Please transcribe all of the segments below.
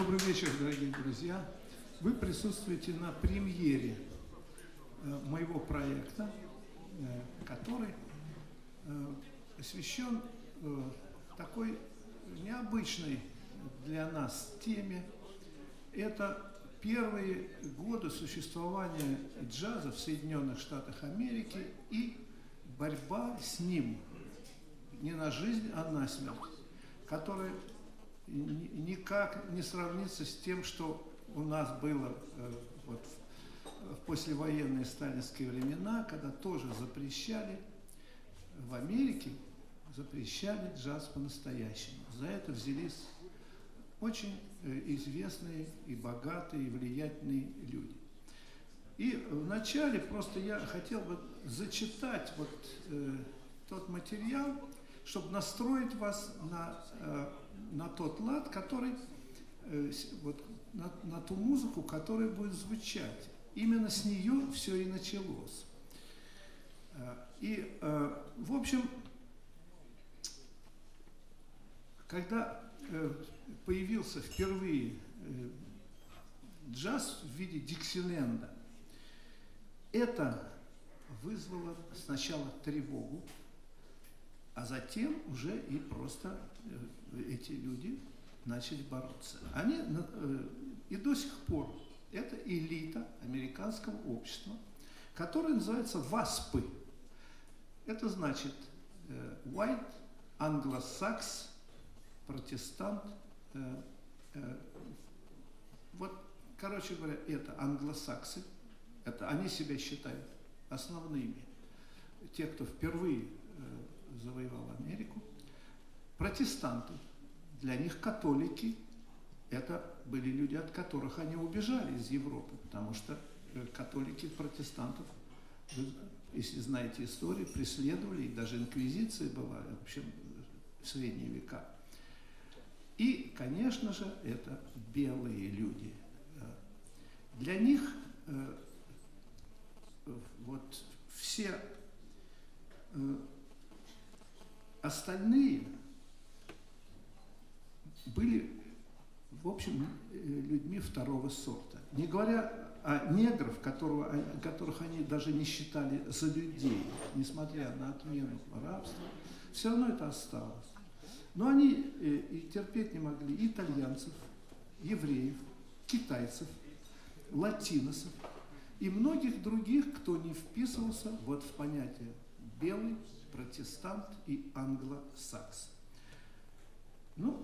Добрый вечер, дорогие друзья. Вы присутствуете на премьере моего проекта, который посвящен такой необычной для нас теме. Это первые годы существования джаза в Соединенных Штатах Америки и борьба с ним не на жизнь, а на смерть, которая никак не сравнится с тем, что у нас было вот в послевоенные сталинские времена, когда тоже запрещали в Америке, запрещали джаз по-настоящему. За это взялись очень известные и богатые, и влиятельные люди. И вначале просто я хотел бы зачитать вот тот материал, чтобы настроить вас на тот лад, который, вот, на ту музыку, которая будет звучать. Именно с нее все и началось. И, в общем, когда появился впервые джаз в виде Диксиленда, это вызвало сначала тревогу, а затем уже и просто эти люди начали бороться. Они и до сих пор это элита американского общества, которая называется ВАСПы. Это значит White, Anglo-Sax, протестант. Вот, короче говоря, это англосаксы, это они себя считают основными, те, кто впервые завоевал Америку. Протестанты, для них католики, это были люди, от которых они убежали из Европы, потому что католики протестантов, если знаете историю, преследовали, и даже инквизиция была, в общем, в средние века. И, конечно же, это белые люди. Для них вот все остальные были, в общем, людьми второго сорта. Не говоря о негров, которых они даже не считали за людей, несмотря на отмену рабства, все равно это осталось. Но они и терпеть не могли итальянцев, евреев, китайцев, латиносов и многих других, кто не вписывался вот в понятие белый, протестант и англосакс. Ну,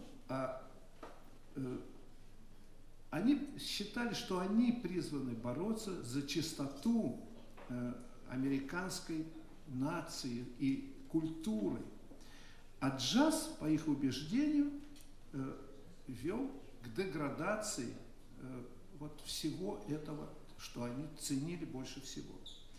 они считали, что они призваны бороться за чистоту американской нации и культуры. А джаз, по их убеждению, вел к деградации вот всего этого, что они ценили больше всего.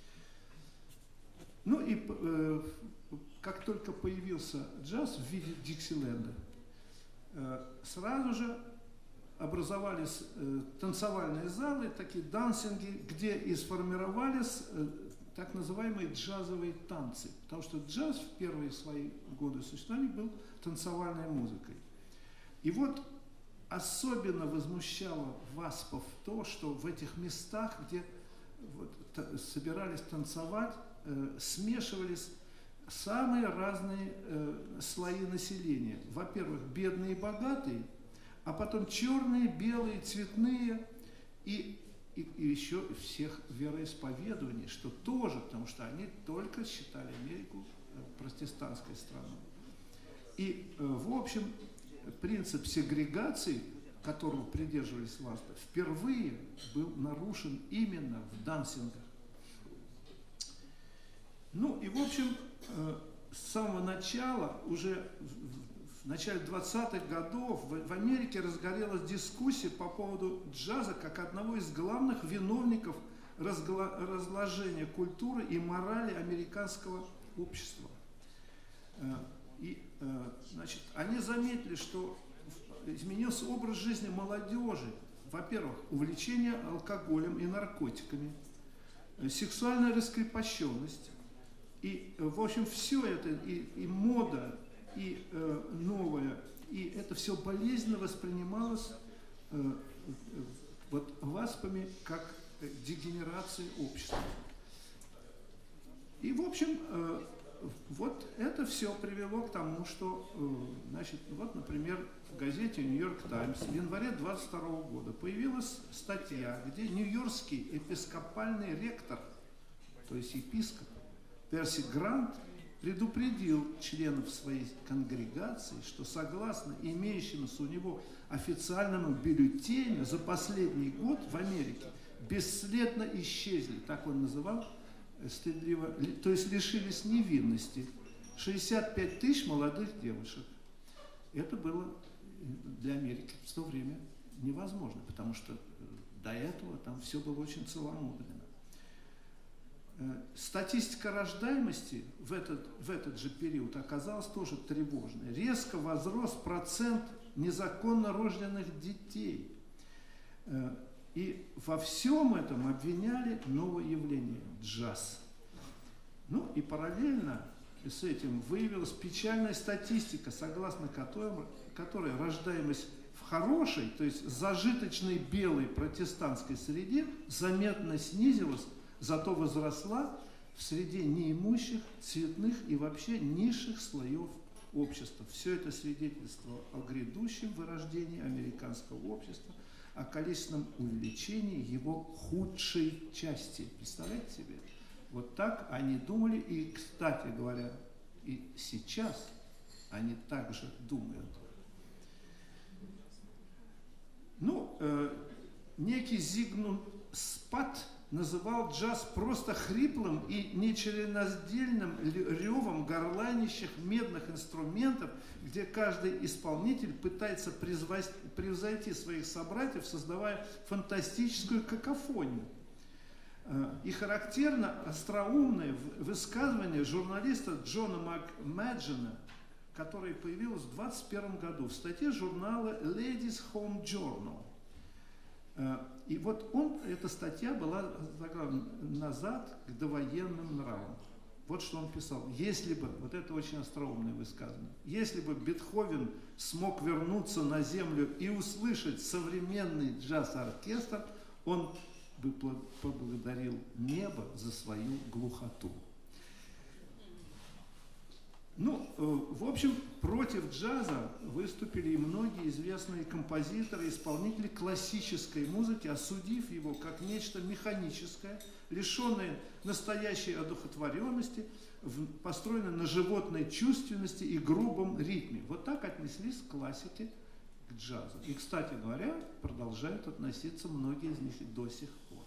Ну и как только появился джаз в виде Диксиленда, сразу же образовались танцевальные залы, такие дансинги, где и сформировались так называемые джазовые танцы. Потому что джаз в первые свои годы существования был танцевальной музыкой. И вот особенно возмущало ВАСПов то, что в этих местах, где вот собирались танцевать, смешивались самые разные слои населения. Во-первых, бедные и богатые, а потом черные, белые, цветные и еще всех вероисповеданий, что тоже, потому что они только считали Америку протестантской страной. И, в общем, принцип сегрегации, которого придерживались ВАСПы, впервые был нарушен именно в дансингах. Ну и, в общем, с самого начала, уже в начале 20-х годов в Америке разгорелась дискуссия по поводу джаза как одного из главных виновников разложения культуры и морали американского общества. И, значит, они заметили, что изменился образ жизни молодежи. Во-первых, увлечение алкоголем и наркотиками, сексуальная раскрепощенность. И, в общем, все это, и мода, и новое, и это все болезненно воспринималось вот васпами как дегенерации общества. И, в общем, вот это все привело к тому, что, значит, вот, например, в газете «Нью-Йорк Таймс» в январе 22 года появилась статья, где нью-йоркский епископальный ректор, то есть епископ Перси Грант, предупредил членов своей конгрегации, что согласно имеющемуся у него официальному бюллетеню за последний год в Америке бесследно исчезли, так он называл, стыдливо, то есть лишились невинности 65 тысяч молодых девушек. Это было для Америки в то время невозможно, потому что до этого там все было очень целомудренно. Статистика рождаемости в этот же период оказалась тоже тревожной. Резко возрос процент незаконно рожденных детей. И во всем этом обвиняли новое явление – джаз. Ну и параллельно с этим выявилась печальная статистика, согласно которой рождаемость в хорошей, то есть зажиточной белой протестантской среде заметно снизилась, зато возросла в среде неимущих, цветных и вообще низших слоев общества. Все это свидетельствовало о грядущем вырождении американского общества, о количественном увеличении его худшей части. Представляете себе? Вот так они думали, и, кстати говоря, и сейчас они также думают. Ну, некий Зигмунд Спат называл джаз просто хриплым и нечленораздельным ревом горланищих медных инструментов, где каждый исполнитель пытается превзойти своих собратьев, создавая фантастическую какофонию. И характерно остроумное высказывание журналиста Джона МакМаджина, которое появилось в 2021 году в статье журнала Ladies Home Journal. И вот эта статья была заглавлена «Назад к довоенным нравам». Вот что он писал. Если бы, вот это очень остроумное высказывание, если бы Бетховен смог вернуться на землю и услышать современный джаз-оркестр, он бы поблагодарил небо за свою глухоту. Ну, в общем, против джаза выступили и многие известные композиторы, исполнители классической музыки, осудив его как нечто механическое, лишенное настоящей одухотворенности, построенное на животной чувственности и грубом ритме. Вот так отнеслись классики к джазу. И, кстати говоря, продолжают относиться многие из них и до сих пор.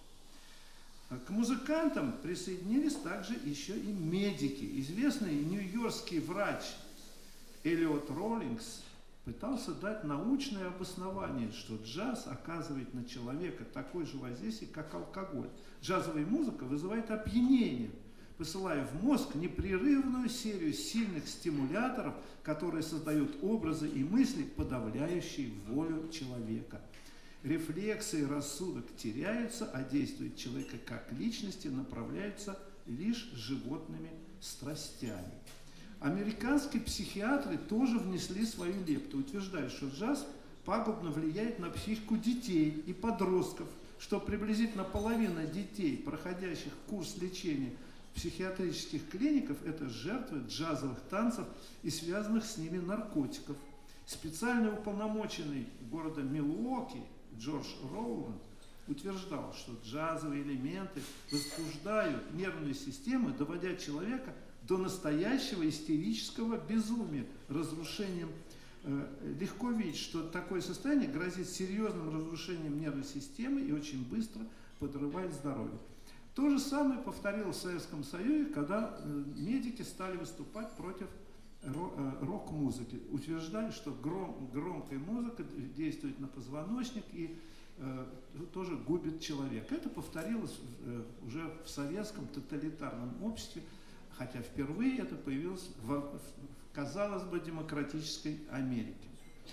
К музыкантам присоединились также еще и медики. Известный нью-йоркский врач Эллиот Роллингс пытался дать научное обоснование, что джаз оказывает на человека такое же воздействие, как алкоголь. Джазовая музыка вызывает опьянение, посылая в мозг непрерывную серию сильных стимуляторов, которые создают образы и мысли, подавляющие волю человека. Рефлексы и рассудок теряются, а действия человека как личности направляются лишь животными страстями. Американские психиатры тоже внесли свою лепту, утверждая, что джаз пагубно влияет на психику детей и подростков, что приблизительно половина детей, проходящих курс лечения в психиатрических клиниках, это жертвы джазовых танцев и связанных с ними наркотиков. Специально уполномоченный города Милуоки Джордж Роуланд утверждал, что джазовые элементы возбуждают нервную систему, доводя человека до настоящего истерического безумия, разрушением. Легко видеть, что такое состояние грозит серьезным разрушением нервной системы и очень быстро подрывает здоровье. То же самое повторилось в Советском Союзе, когда медики стали выступать против рок-музыки, утверждали, что громкая музыка действует на позвоночник и тоже губит человека. Это повторилось уже в советском тоталитарном обществе, хотя впервые это появилось в, казалось бы, демократической Америке.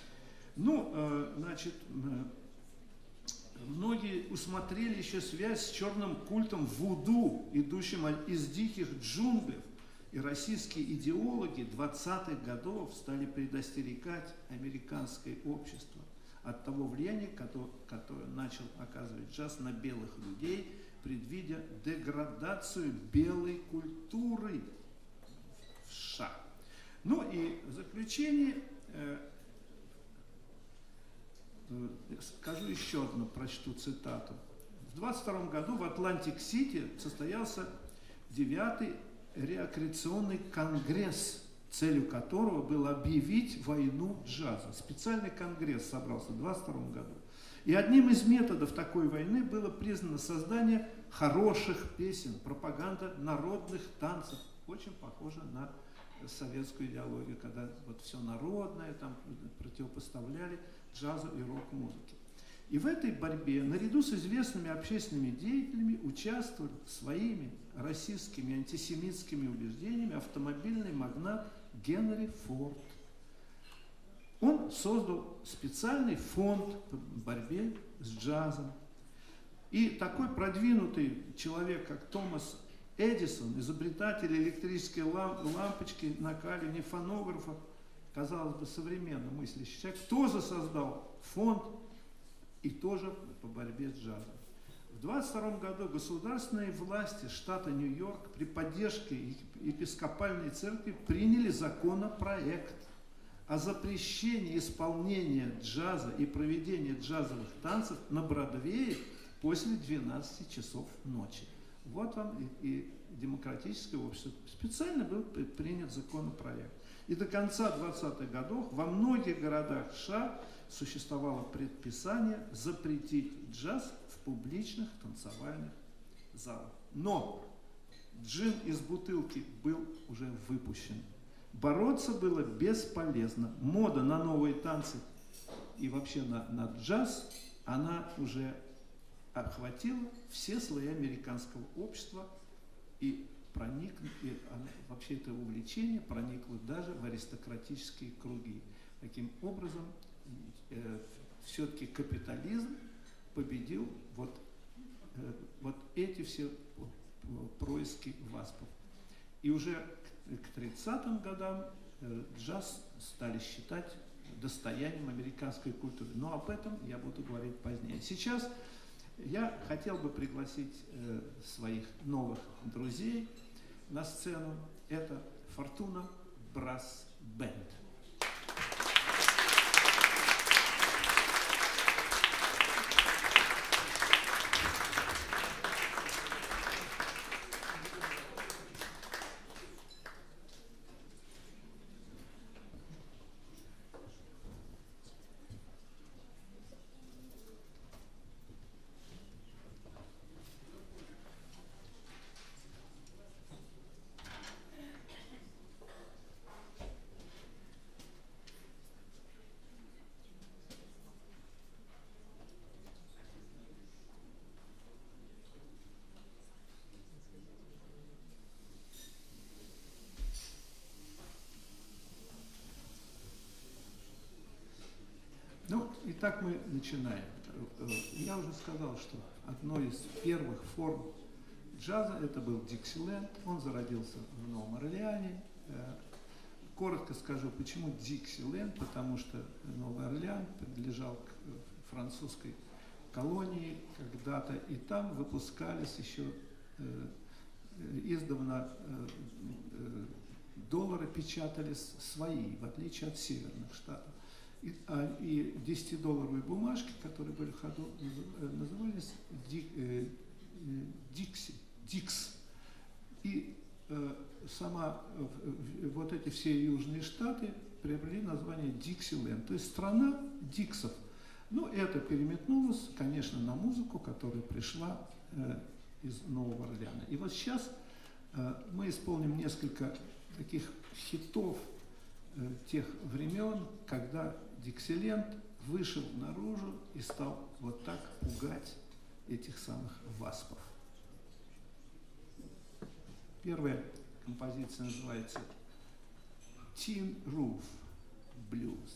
Ну, значит, многие усмотрели еще связь с черным культом вуду, идущим из диких джунглей. И российские идеологи 20-х годов стали предостерегать американское общество от того влияния, которое начал оказывать джаз на белых людей, предвидя деградацию белой культуры в США. Ну и в заключение скажу еще одну, прочту цитату. В 1922 году в Атлантик-Сити состоялся 9-й рекреационный конгресс, целью которого было объявить войну джаза. Специальный конгресс собрался в 1922 году. И одним из методов такой войны было признано создание хороших песен, пропаганда народных танцев. Очень похоже на советскую идеологию, когда вот все народное там противопоставляли джазу и рок-музыке. И в этой борьбе, наряду с известными общественными деятелями, участвовал своими российскими антисемитскими убеждениями автомобильный магнат Генри Форд. Он создал специальный фонд по борьбе с джазом. И такой продвинутый человек, как Томас Эдисон, изобретатель электрической лампочки, накаливания фонографа, казалось бы, современно мыслящий человек, тоже создал фонд и тоже по борьбе с джазом. В 1922 году государственные власти штата Нью-Йорк при поддержке епископальной церкви приняли законопроект о запрещении исполнения джаза и проведения джазовых танцев на Бродвее после 12 часов ночи. Вот вам и демократическое общество. Специально был принят законопроект. И до конца 20-х годов во многих городах США существовало предписание запретить джаз в публичных танцевальных залах. Но джин из бутылки был уже выпущен. Бороться было бесполезно. Мода на новые танцы и вообще на джаз, она уже охватила все слои американского общества и вообще это увлечение проникло даже в аристократические круги. Таким образом, все-таки капитализм победил вот эти все происки ВАСПов. И уже к 30-м годам джаз стали считать достоянием американской культуры. Но об этом я буду говорить позднее. Сейчас я хотел бы пригласить своих новых друзей на сцену. Это Фортуна Брасс Бенд. Ну, итак, мы начинаем. Я уже сказал, что одной из первых форм джаза это был Диксиленд. Он зародился в Новом Орлеане. Коротко скажу, почему Диксиленд, потому что Новый Орлеан принадлежал к французской колонии когда-то, и там выпускались еще издавна доллары печатались свои, в отличие от северных штатов. И 10-долларовые бумажки, которые были в ходу, назывались Дикс. И вот эти все южные штаты приобрели название Диксиленд, то есть страна Диксов. Но это переметнулось, конечно, на музыку, которая пришла из Нового Орлеана. И вот сейчас мы исполним несколько таких хитов тех времен, когда Диксиленд вышел наружу и стал вот так пугать этих самых ВАСПов. Первая композиция называется Tin Roof Blues.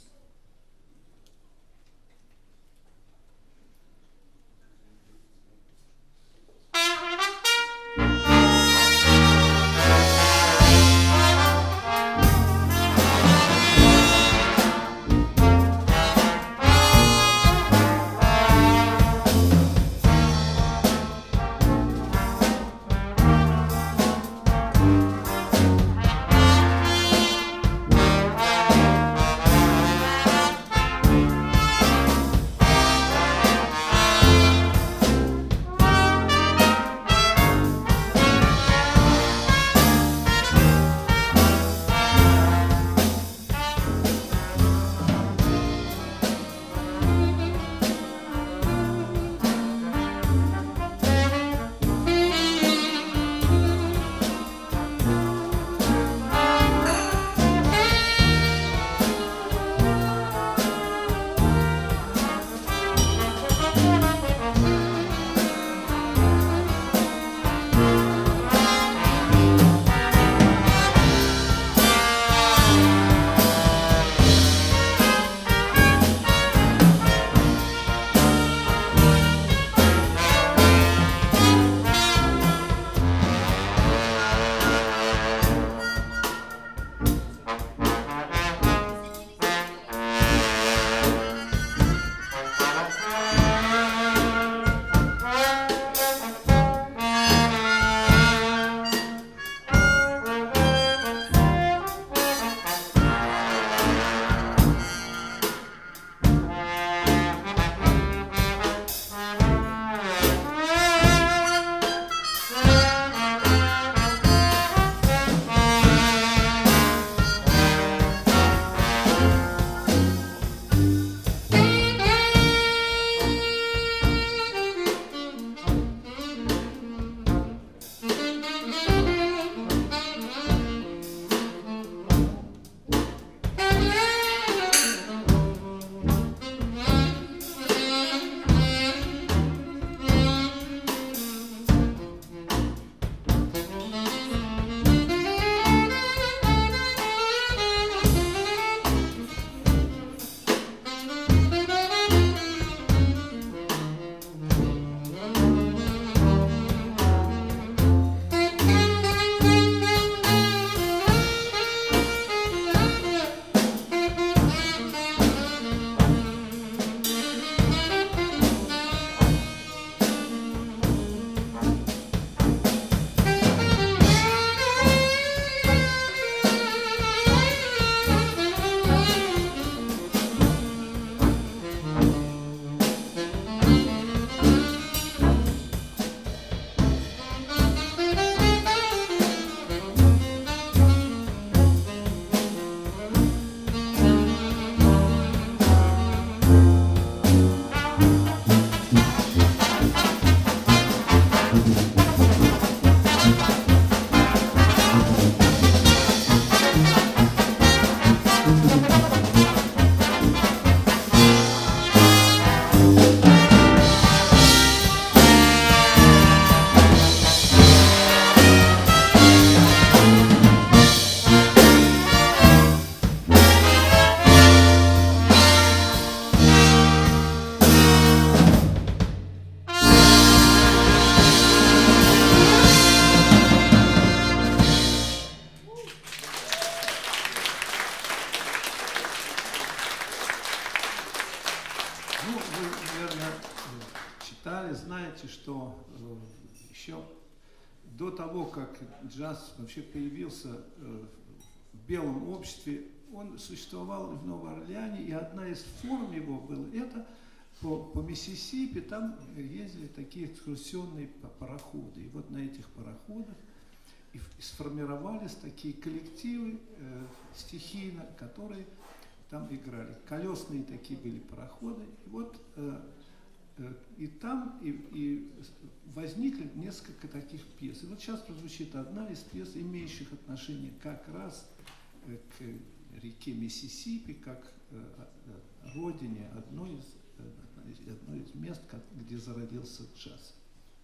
что еще до того, как джаз вообще появился в белом обществе, он существовал в Новом Орлеане, и одна из форм его была это по Миссисипи, там ездили такие экскурсионные пароходы. И вот на этих пароходах и сформировались такие коллективы стихийно, которые там играли. Колесные такие были пароходы. И вот и там и возникли несколько таких пьес. И вот сейчас прозвучит одна из пьес, имеющих отношение как раз к реке Миссисипи, как родине одно из мест, где зародился джаз.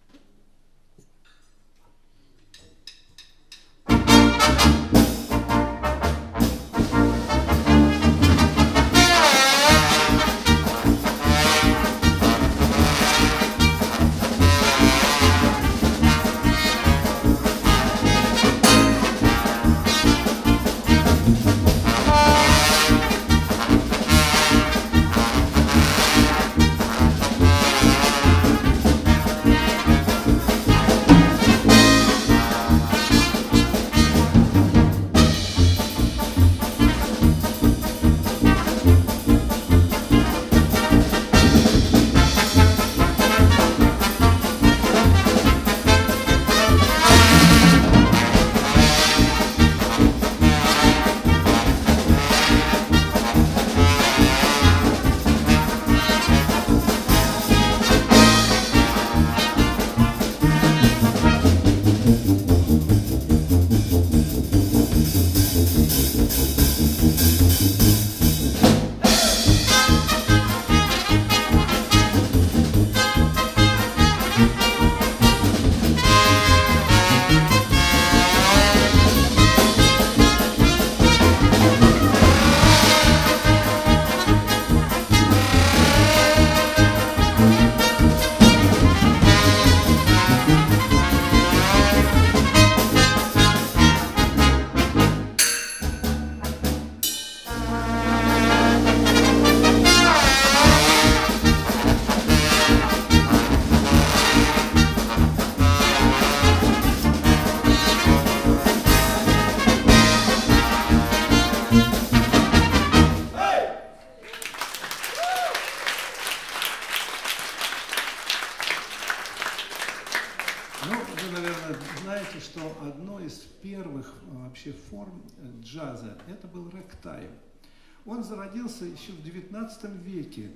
Вообще форм джаза, это был рэктайм. Он зародился еще в XIX веке.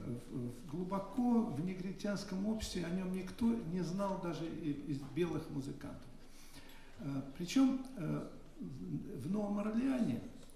Глубоко в негритянском обществе о нем никто не знал, даже из белых музыкантов. Причем в Новом Орлеане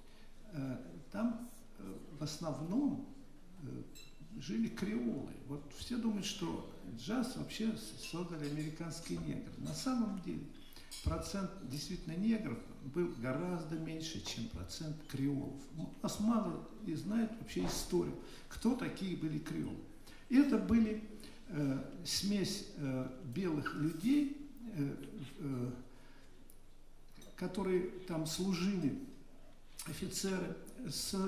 там в основном жили креолы. Вот все думают, что джаз вообще создали американские негры. На самом деле процент действительно негров был гораздо меньше, чем процент креолов. Нас мало и знают вообще историю, кто такие были креолы. И это были смесь белых людей, которые там служили, офицеры, с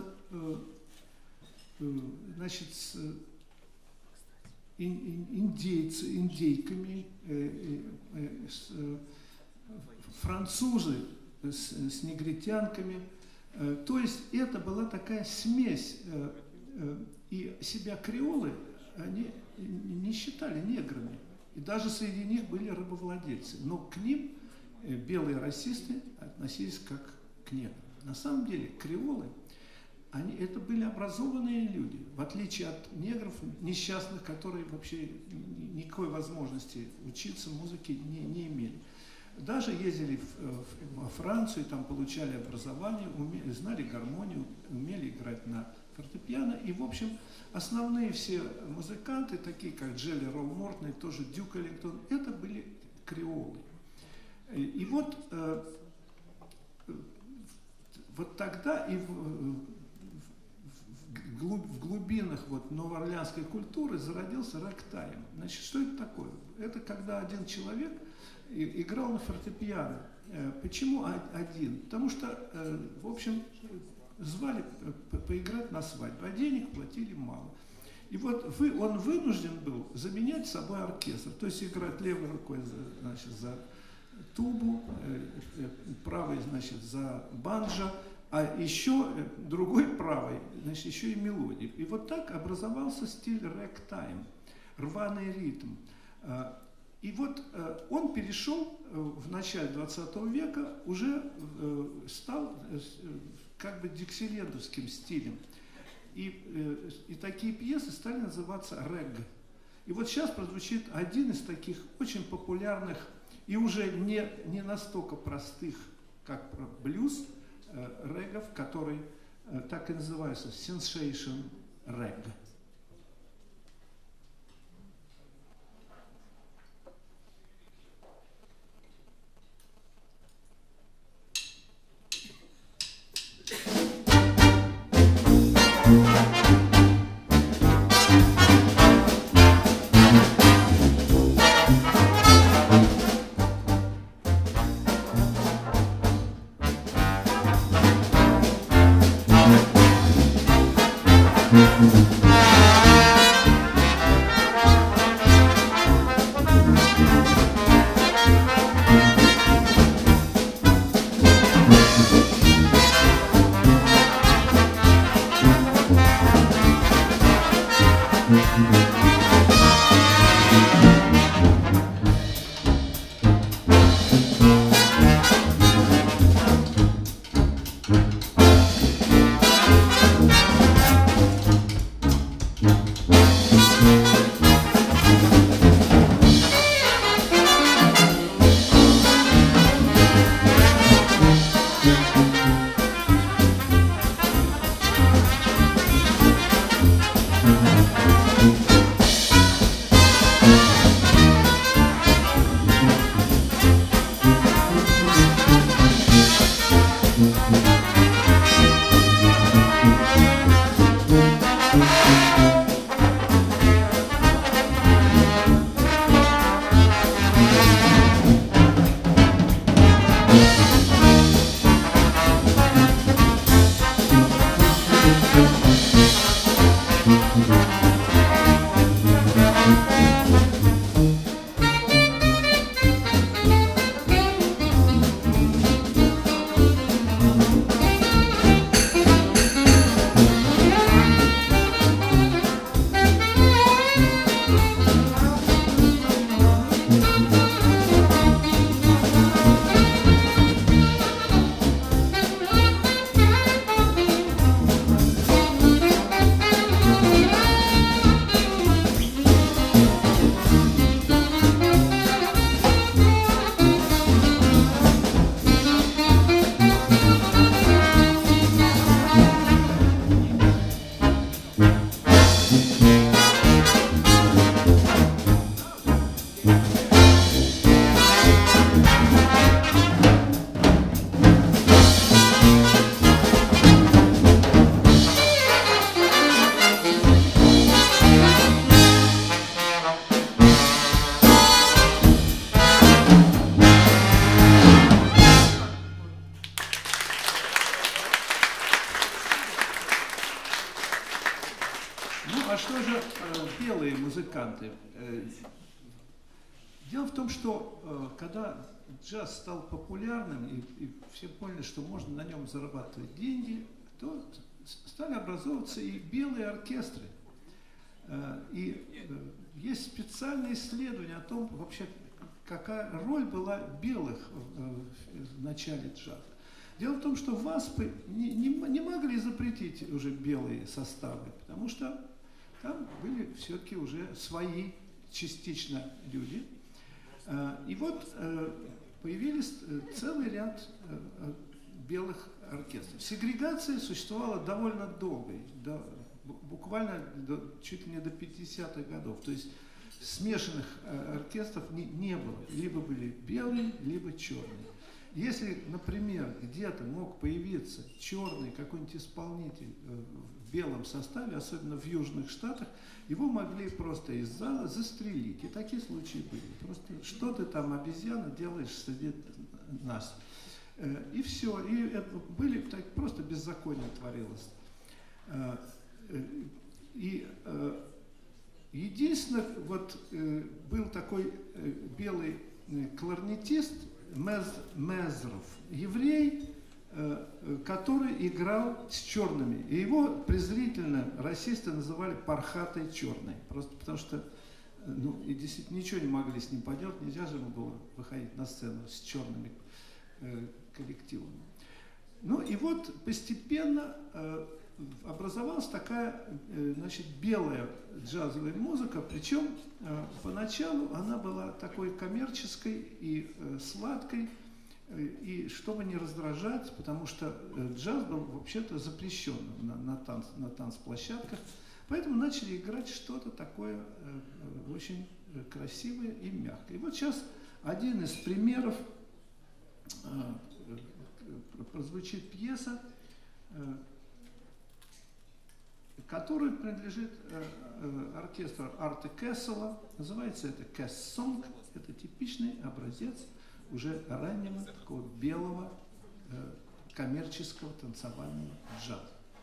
индейками, французы с негритянками. То есть это была такая смесь. И себя креолы они не считали неграми. И даже среди них были рабовладельцы. Но к ним белые расисты относились как к неграм. На самом деле креолы, это были образованные люди, в отличие от негров несчастных, которые вообще никакой возможности учиться музыке не имели. Даже ездили во Францию, там получали образование, знали гармонию, умели играть на фортепиано. И, в общем, основные все музыканты, такие как Джелли Ролл Мортон и тоже Дюк Эллингтон, это были креолы. И вот тогда и в глубинах новоорлеанской культуры зародился рэктайм. Значит, что это такое? Это когда один человек играл на фортепиано. Почему один? Потому что, в общем, звали поиграть на свадьбу, а денег платили мало. И вот он вынужден был заменять собой оркестр, то есть играть левой рукой, значит, за тубу, правой, значит, за банджо, а еще другой правой, значит, еще и мелодии. И вот так образовался стиль рэктайм, рваный ритм. И вот он перешел в начале 20 века, уже стал как бы диксилендовским стилем. И такие пьесы стали называться регг. И вот сейчас прозвучит один из таких очень популярных и уже не настолько простых, как блюз, реггов, который так и называется sensation reggae. Дело в том, что когда джаз стал популярным, и все поняли, что можно на нем зарабатывать деньги, то стали образовываться и белые оркестры. И есть специальные исследования о том, вообще, какая роль была белых в начале джаза. Дело в том, что ВАСПы не могли запретить уже белые составы, потому что там были все-таки уже свои частично люди. И вот появились целый ряд белых оркестров. Сегрегация существовала довольно долго, буквально чуть ли не до 50-х годов. То есть смешанных оркестров не было. Либо были белые, либо черные. Если, например, где-то мог появиться черный какой-нибудь исполнитель в белом составе, особенно в Южных Штатах, его могли просто из зала застрелить. И такие случаи были. Просто что ты там, обезьяна, делаешь среди нас? И все. И это были просто беззаконие творилось. И Единственное, вот был такой белый кларнетист Мезров, еврей, который играл с черными. И его презрительно расисты называли пархатой черной. Просто потому что, ну, и действительно ничего не могли с ним поделать, нельзя же ему было выходить на сцену с черными коллективами. Ну и вот постепенно образовалась такая, значит, белая джазовая музыка, причем поначалу она была такой коммерческой и сладкой, и чтобы не раздражать, потому что джаз был вообще-то запрещен на танцплощадках, поэтому начали играть что-то такое очень красивое и мягкое. И вот сейчас один из примеров, прозвучит пьеса, который принадлежит оркестру Арта Кессела. Называется это Кесс-сонг. Это типичный образец уже раннего такого белого коммерческого танцевального джаза.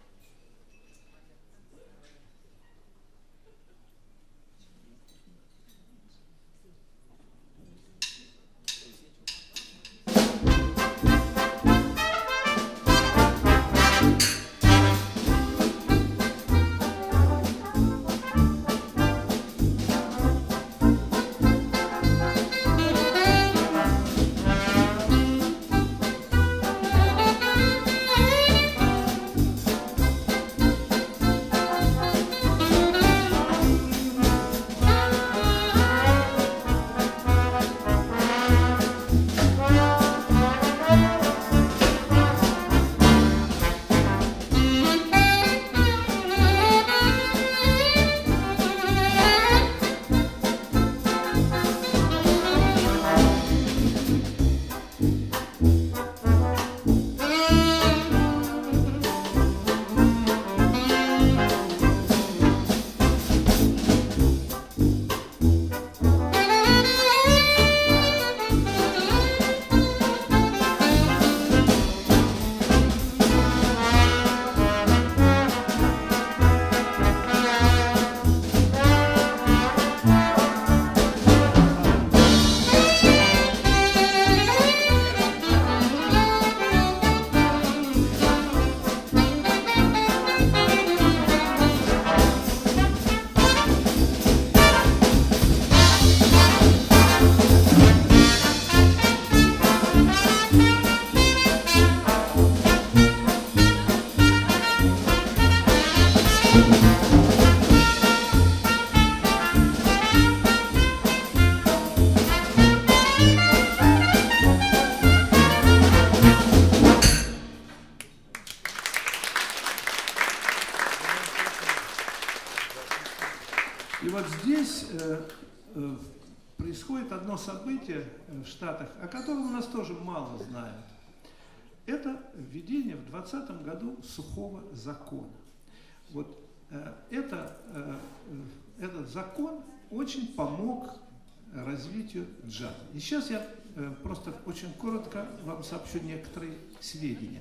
И вот здесь происходит одно событие в Штатах, о котором у нас тоже мало знают. Это введение в 2020 году сухого закона. Вот этот закон очень помог развитию джаза. И сейчас я просто очень коротко вам сообщу некоторые сведения.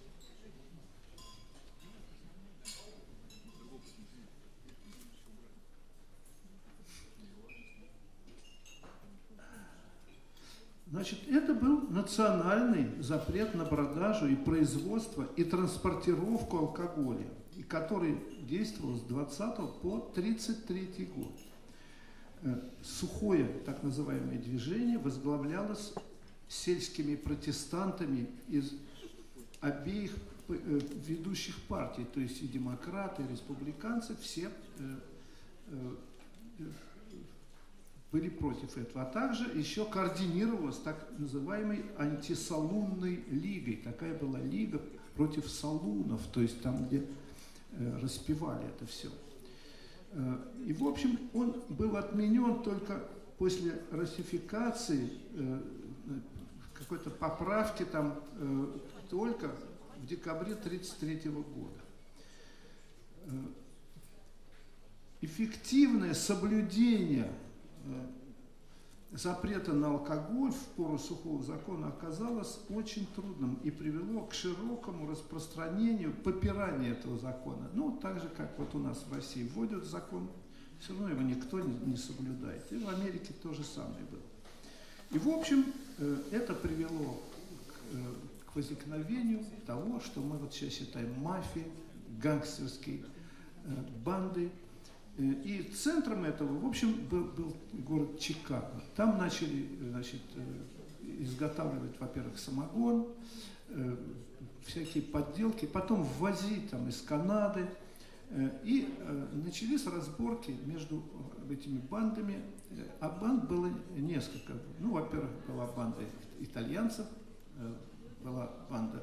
Значит, это был национальный запрет на продажу и производство и транспортировку алкоголя, который действовал с 20 по 33 год. Сухое, так называемое, движение возглавлялось сельскими протестантами из обеих ведущих партий, то есть и демократы, и республиканцы, все были против этого. А также еще координировалась так называемой антисалунной лигой. Такая была лига против салунов, то есть там, где распевали это все. И, в общем, он был отменен только после ратификации, какой-то поправки там только в декабре 1933 года. Эффективное соблюдение запрета на алкоголь в пору сухого закона оказалось очень трудным и привело к широкому распространению попирания этого закона. Ну, так же, как вот у нас в России вводят закон Все равно его никто не соблюдает. И в Америке то же самое было. И в общем, это привело к возникновению того, что мы вот сейчас считаем мафией, гангстерской банды. И центром этого, в общем, был город Чикаго. Там начали, значит, изготавливать, во-первых, самогон, всякие подделки, потом ввозить там из Канады. И начались разборки между этими бандами. А банд было несколько. Ну, во-первых, была банда итальянцев, была банда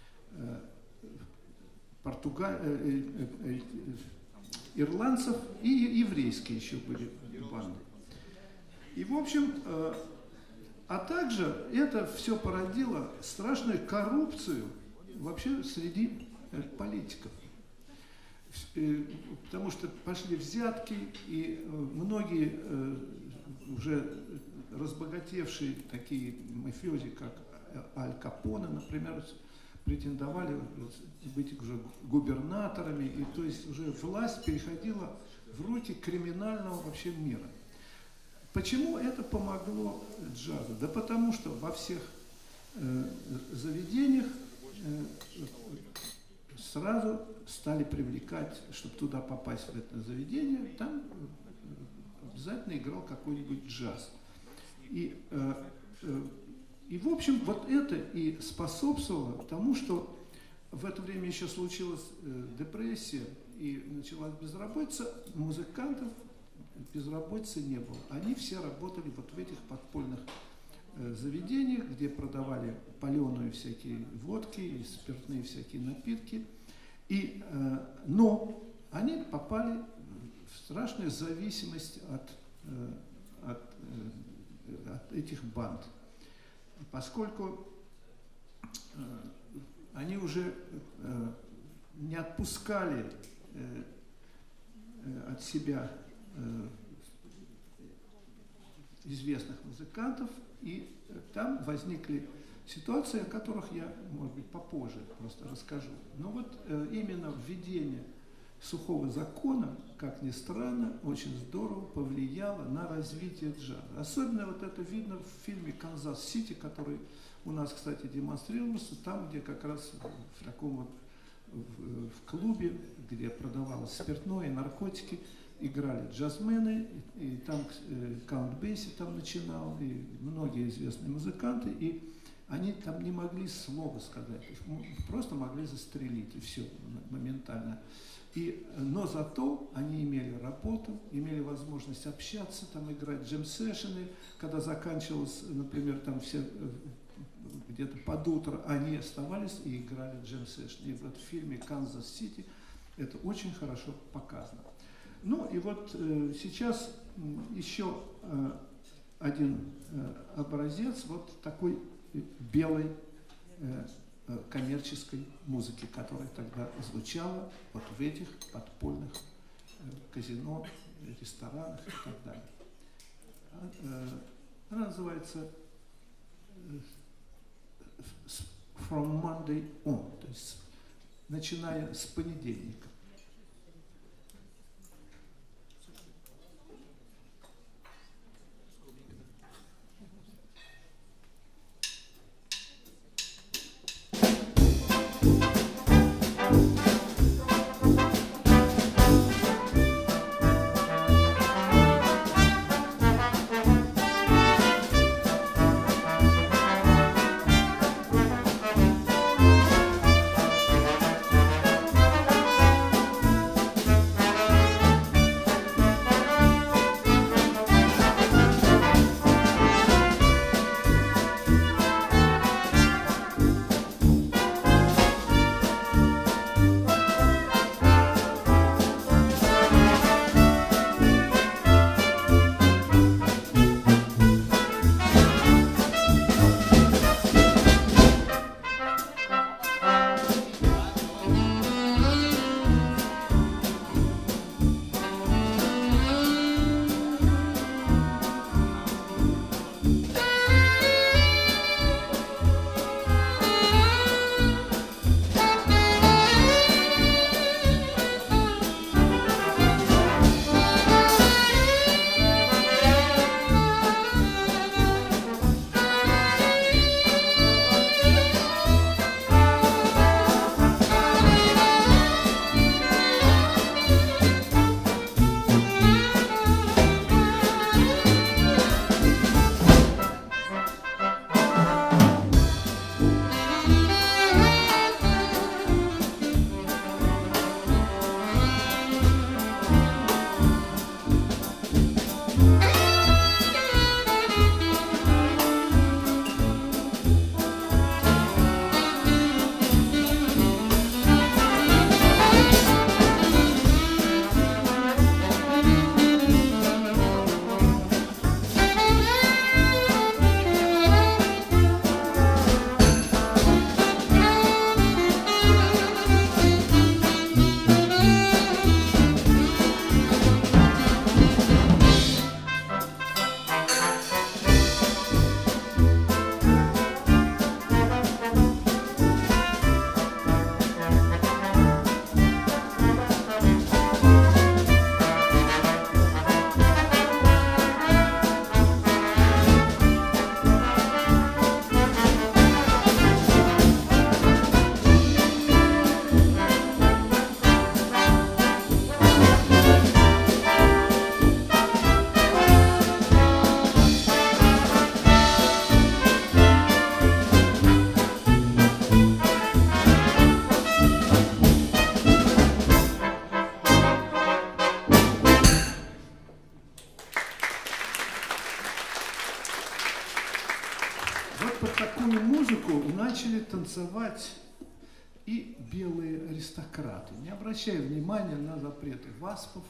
ирландцев и еврейские еще были банды. И, в общем, а также это все породило страшную коррупцию вообще среди политиков. Потому что пошли взятки, и многие уже разбогатевшие такие мафиози, как Аль Капоне, например, претендовали быть уже губернаторами, и то есть уже власть переходила в руки криминального вообще мира. Почему это помогло джазу? Да потому что во всех заведениях сразу стали привлекать, чтобы туда попасть, в это заведение, там обязательно играл какой-нибудь джаз. И в общем, вот это и способствовало тому, что в это время еще случилась депрессия и началась безработица, музыкантов безработицы не было. Они все работали вот в этих подпольных заведениях, где продавали паленые всякие водки и спиртные всякие напитки. Но они попали в страшную зависимость от этих банд, поскольку они уже не отпускали от себя известных музыкантов, и там возникли ситуации, о которых я, может быть, попозже просто расскажу. Но вот именно введение сухого закона, как ни странно, очень здорово повлияло на развитие джаза. Особенно вот это видно в фильме «Канзас-Сити», который у нас, кстати, демонстрировался, там, где как раз в таком вот в клубе, где продавалось спиртное и наркотики, играли джазмены, и там Каунт Бейси там начинал, и многие известные музыканты, и они там не могли слова сказать, их просто могли застрелить, и все, моментально. Но зато они имели работу, имели возможность общаться, там играть джем-сессионы, когда заканчивалось, например, там все где-то под утро, они оставались и играли джем-сессионы. И вот в фильме «Канзас-Сити» это очень хорошо показано. Ну и вот сейчас еще один образец вот такой белой коммерческой музыки, которая тогда звучала вот в этих подпольных казино, ресторанах и так далее. Она называется «From Monday On», то есть начиная с понедельника. танцевать и белые аристократы, не обращая внимания на запреты васпов.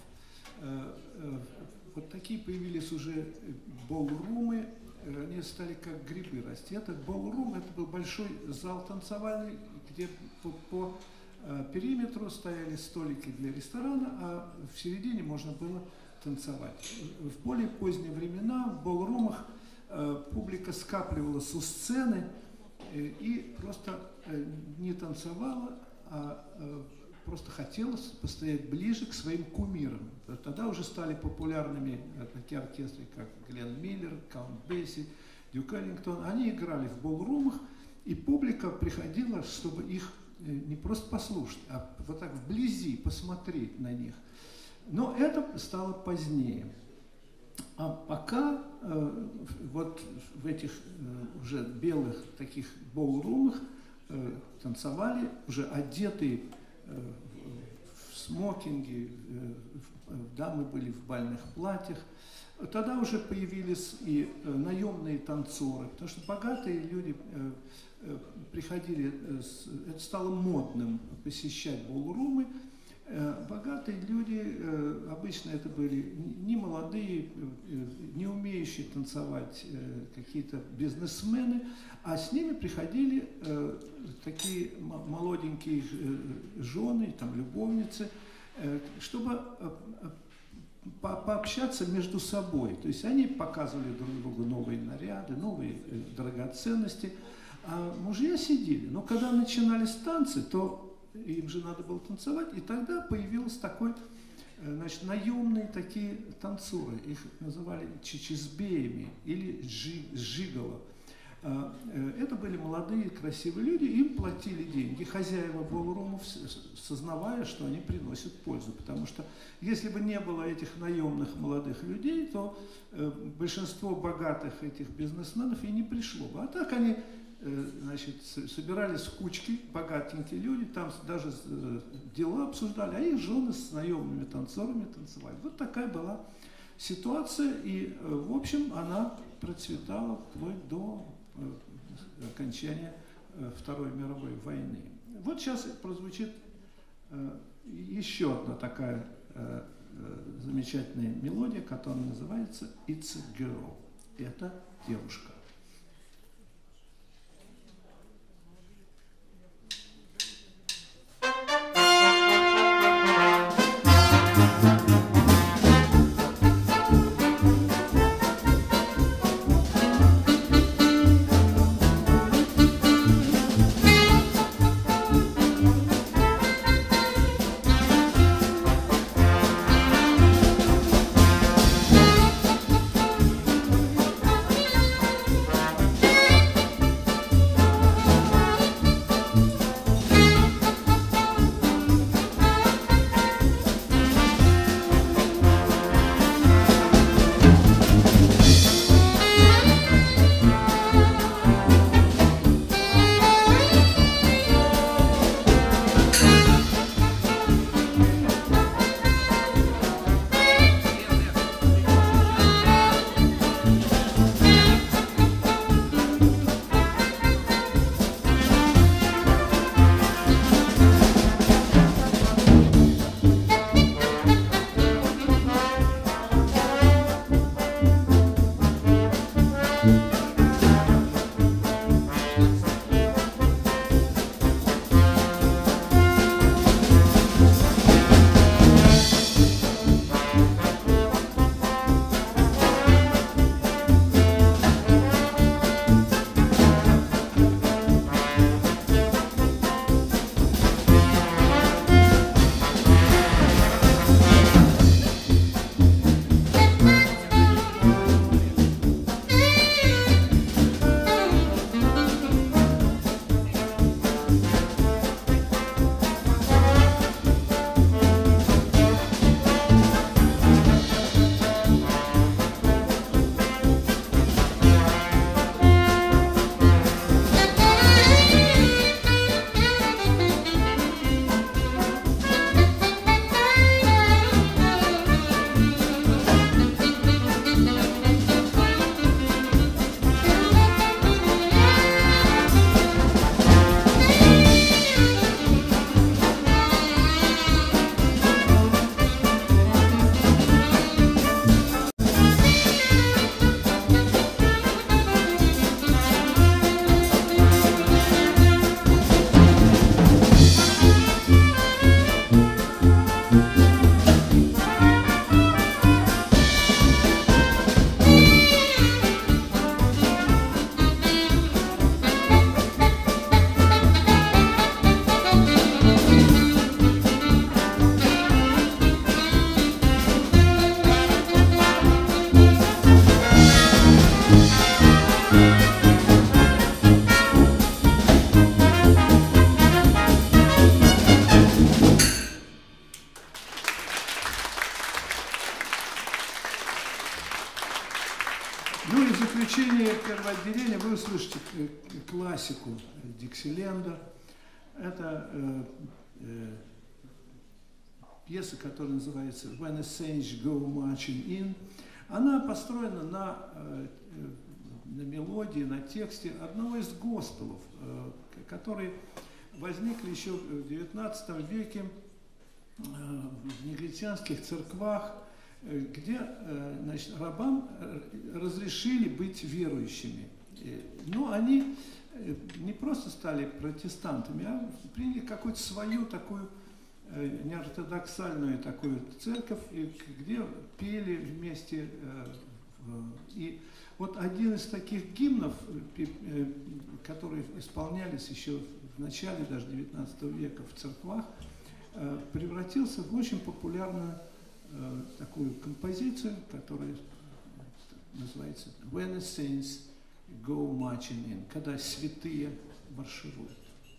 Вот такие появились уже болрумы, они стали как грибы расти. Это болрум, это был большой зал танцевальный, где по периметру стояли столики для ресторана, а в середине можно было танцевать. В более поздние времена в болрумах публика скапливалась у сцены и просто не танцевала, а просто хотелось постоять ближе к своим кумирам. Тогда уже стали популярными такие оркестры, как Гленн Миллер, Каунт Бейси, Дюк Эллингтон. Они играли в болрумах, и публика приходила, чтобы их не просто послушать, а вот так вблизи посмотреть на них. Но это стало позднее. А пока вот в этих уже белых таких болрумах танцевали уже одетые в смокинге, дамы были в бальных платьях. Тогда уже появились и наемные танцоры, потому что богатые люди приходили, это стало модным посещать болрумы. Богатые люди, обычно это были не молодые, не умеющие танцевать какие-то бизнесмены, а с ними приходили такие молоденькие жены, там, любовницы, чтобы пообщаться между собой. То есть они показывали друг другу новые наряды, новые драгоценности, а мужья сидели. Но когда начинались танцы, то им же надо было танцевать, и тогда появился такой, значит, наемные такие танцоры, их называли чичизбеями или жиголо. Это были молодые, красивые люди, им платили деньги, хозяева болрумов, сознавая, что они приносят пользу, потому что если бы не было этих наемных молодых людей, то большинство богатых этих бизнесменов и не пришло бы. А так они, значит, собирались в кучки, богатенькие люди, там даже дела обсуждали, а их жены с наемными танцорами танцевали. Вот такая была ситуация, и, в общем, она процветала вплоть до окончания Второй мировой войны. Вот сейчас прозвучит еще одна такая замечательная мелодия, которая называется «It's a Girl». Это девушка. вы услышите классику Диксиленда. Это пьеса, которая называется «When the Saints Go Marching In». Она построена на мелодии, на тексте одного из госпелов, которые возникли еще в XIX веке в негритянских церквах, где, значит, рабам разрешили быть верующими. Но они не просто стали протестантами, а приняли какую-то свою такую неортодоксальную такую церковь, где пели вместе. И вот один из таких гимнов, которые исполнялись еще в начале даже XIX века в церквах, превратился в очень популярную такую композицию, которая называется «When the Saints Go Marching In», когда святые маршируют.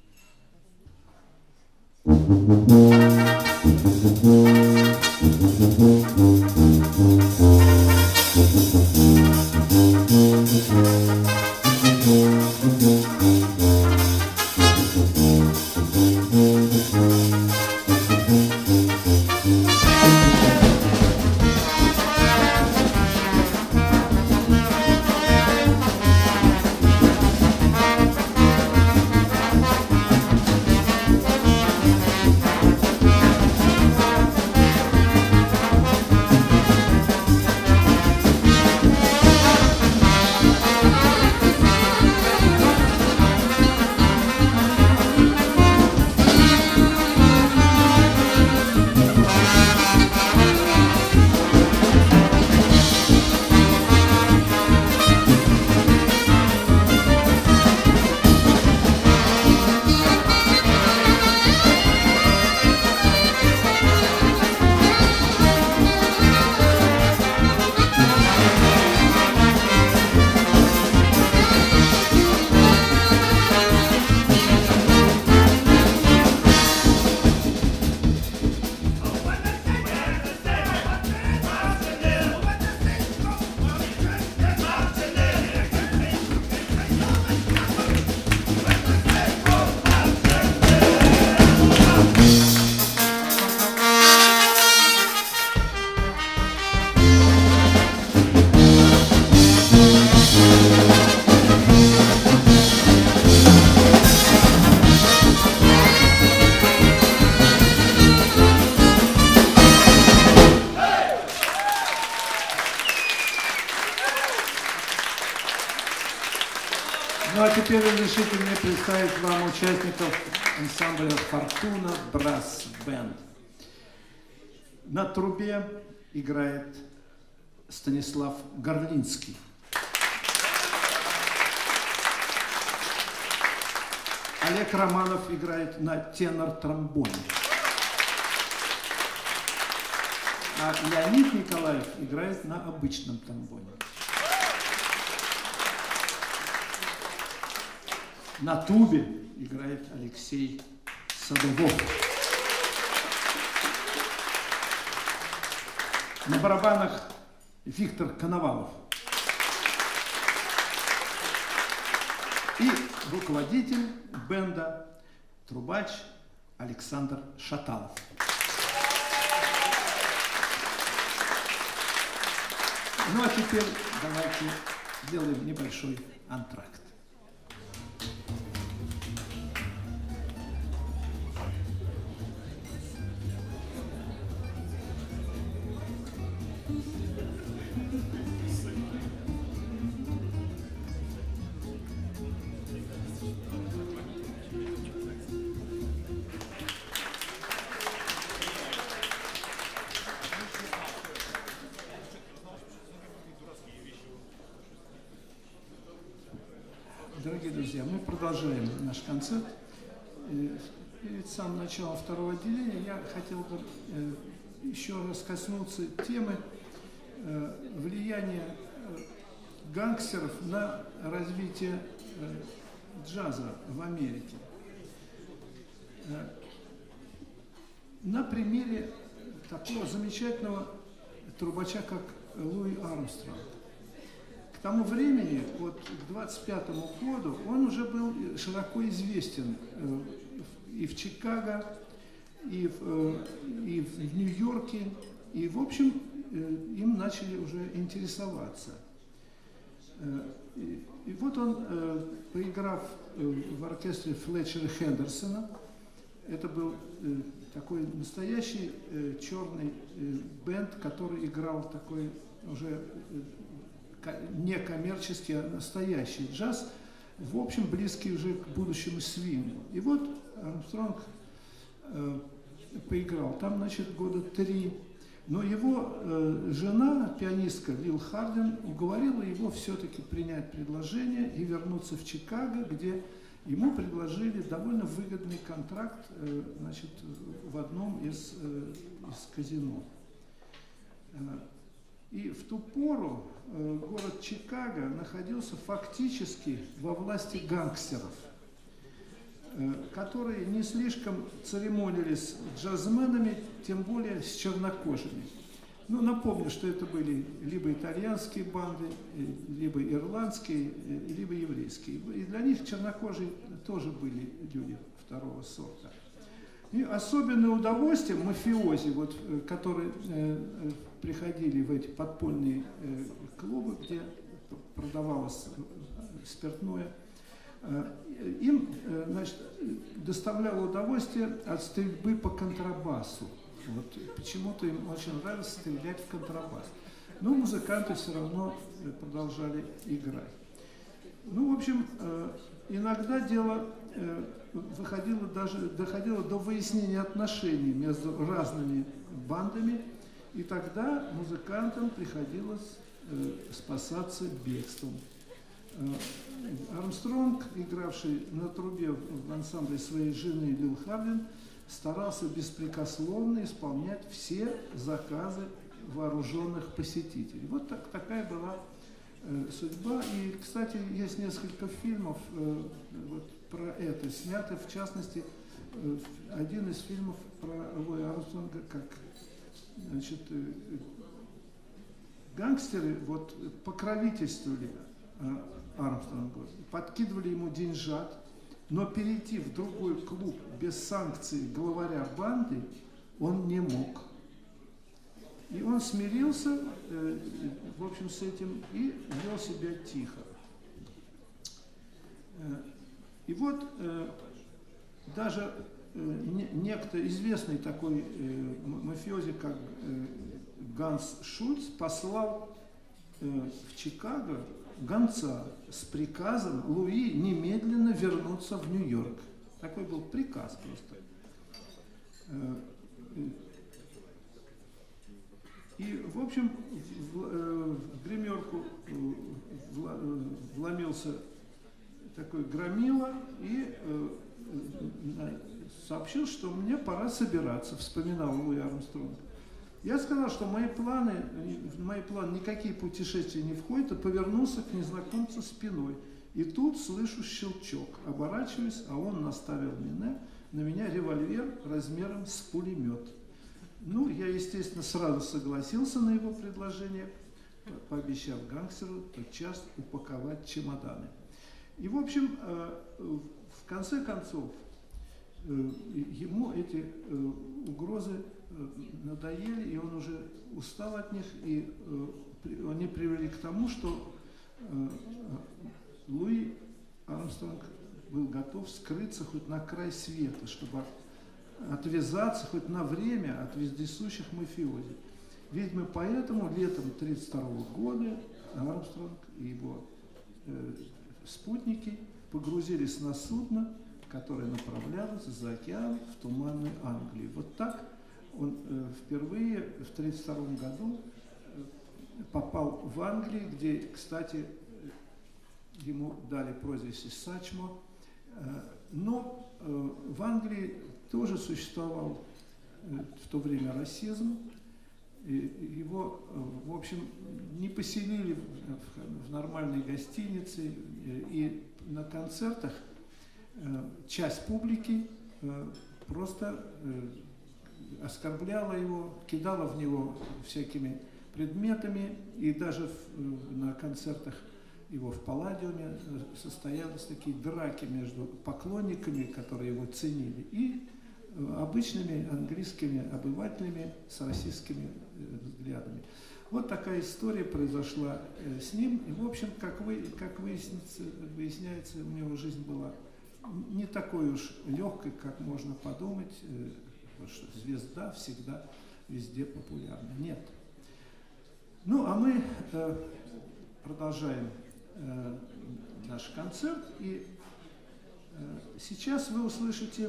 Ну а теперь разрешите мне представить вам участников ансамбля «Фортуна Брасс Бенд». На трубе играет Станислав Горлинский. Олег Романов играет на тенор-тромбоне. А Леонид Николаев играет на обычном тромбоне. На тубе играет Алексей Садовов. На барабанах Виктор Коновалов. И руководитель бенда, трубач Александр Шаталов. Ну а теперь давайте сделаем небольшой антракт. Дорогие друзья, мы продолжаем наш концерт. Перед самым началом второго отделения я хотел бы еще раз коснуться темы влияния гангстеров на развитие джаза в Америке. На примере такого замечательного трубача, как Луи Армстронг. К тому времени, вот к 25-му году, он уже был широко известен и в Чикаго, и в Нью-Йорке, и, в общем, им начали уже интересоваться. И вот он, поиграв в оркестре Флетчера Хендерсона, это был такой настоящий черный бенд, который играл такой уже не коммерческий, а настоящий джаз, в общем, близкий уже к будущему свингу. И вот Армстронг поиграл там, значит, года 3. Но его жена, пианистка Лил Хардин, уговорила его все-таки принять предложение и вернуться в Чикаго, где ему предложили довольно выгодный контракт, значит, в одном из казино. И в ту пору город Чикаго находился фактически во власти гангстеров, которые не слишком церемонились с джазменами, тем более с чернокожими. Ну, напомню, что это были либо итальянские банды, либо ирландские, либо еврейские. И для них чернокожие тоже были люди второго сорта. И особенное удовольствие мафиози, вот, которые приходили в эти подпольные клубы, где продавалось спиртное, им, значит, доставляло удовольствие от стрельбы по контрабасу. Вот, почему-то им очень нравилось стрелять в контрабас. Но музыканты все равно продолжали играть. Ну, в общем, иногда дело доходило до выяснения отношений между разными бандами, и тогда музыкантам приходилось спасаться бегством. Армстронг, игравший на трубе в ансамбле своей жены Лил Хардин, старался беспрекословно исполнять все заказы вооруженных посетителей. Вот такая была судьба. И, кстати, есть несколько фильмов вот, про это сняты. В частности, один из фильмов про Луи Армстронга, как, значит, гангстеры вот, покровительствовали Армстронгу, подкидывали ему деньжат, но перейти в другой клуб без санкций главаря банды он не мог. И он смирился, в общем, с этим и вел себя тихо. И вот даже некто известный такой мафиози, как Ганс Шульц, послал в Чикаго гонца с приказом Луи немедленно вернуться в Нью-Йорк. Такой был приказ просто. И, в общем, в гримерку вломился такой громила и сообщил, что мне пора собираться, вспоминал Луи Армстронг. Я сказал, что в мои планы никакие путешествия не входят, и повернулся к незнакомцу спиной. И тут слышу щелчок. Оборачиваюсь, а он наставил на меня револьвер размером с пулемет. Ну, я, естественно, сразу согласился на его предложение, пообещав гангстеру тотчас упаковать чемоданы. И, в общем, в конце концов, ему эти угрозы надоели, и он уже устал от них, и они привели к тому, что Луи Армстронг был готов скрыться хоть на край света, чтобы отвязаться хоть на время от вездесущих мафиози. Видимо, поэтому летом 1932 года Армстронг и его спутники погрузились на судно, которое направлялось за океан в туманную Англию. Вот так он впервые в 1932 году попал в Англию, где, кстати, ему дали прозвище Сачмо. Но в Англии тоже существовал в то время расизм. Его, в общем, не поселили в нормальной гостинице, и на концертах часть публики просто оскорбляла его, кидала в него всякими предметами, и даже на концертах его в Палладиуме, состоялись такие драки между поклонниками, которые его ценили, и обычными английскими обывателями с российскими взглядами. Вот такая история произошла с ним. И, в общем, как выясняется, у него жизнь была не такой уж легкой, как можно подумать, что звезда всегда везде популярна. Нет. Ну, а мы продолжаем наш концерт. И сейчас вы услышите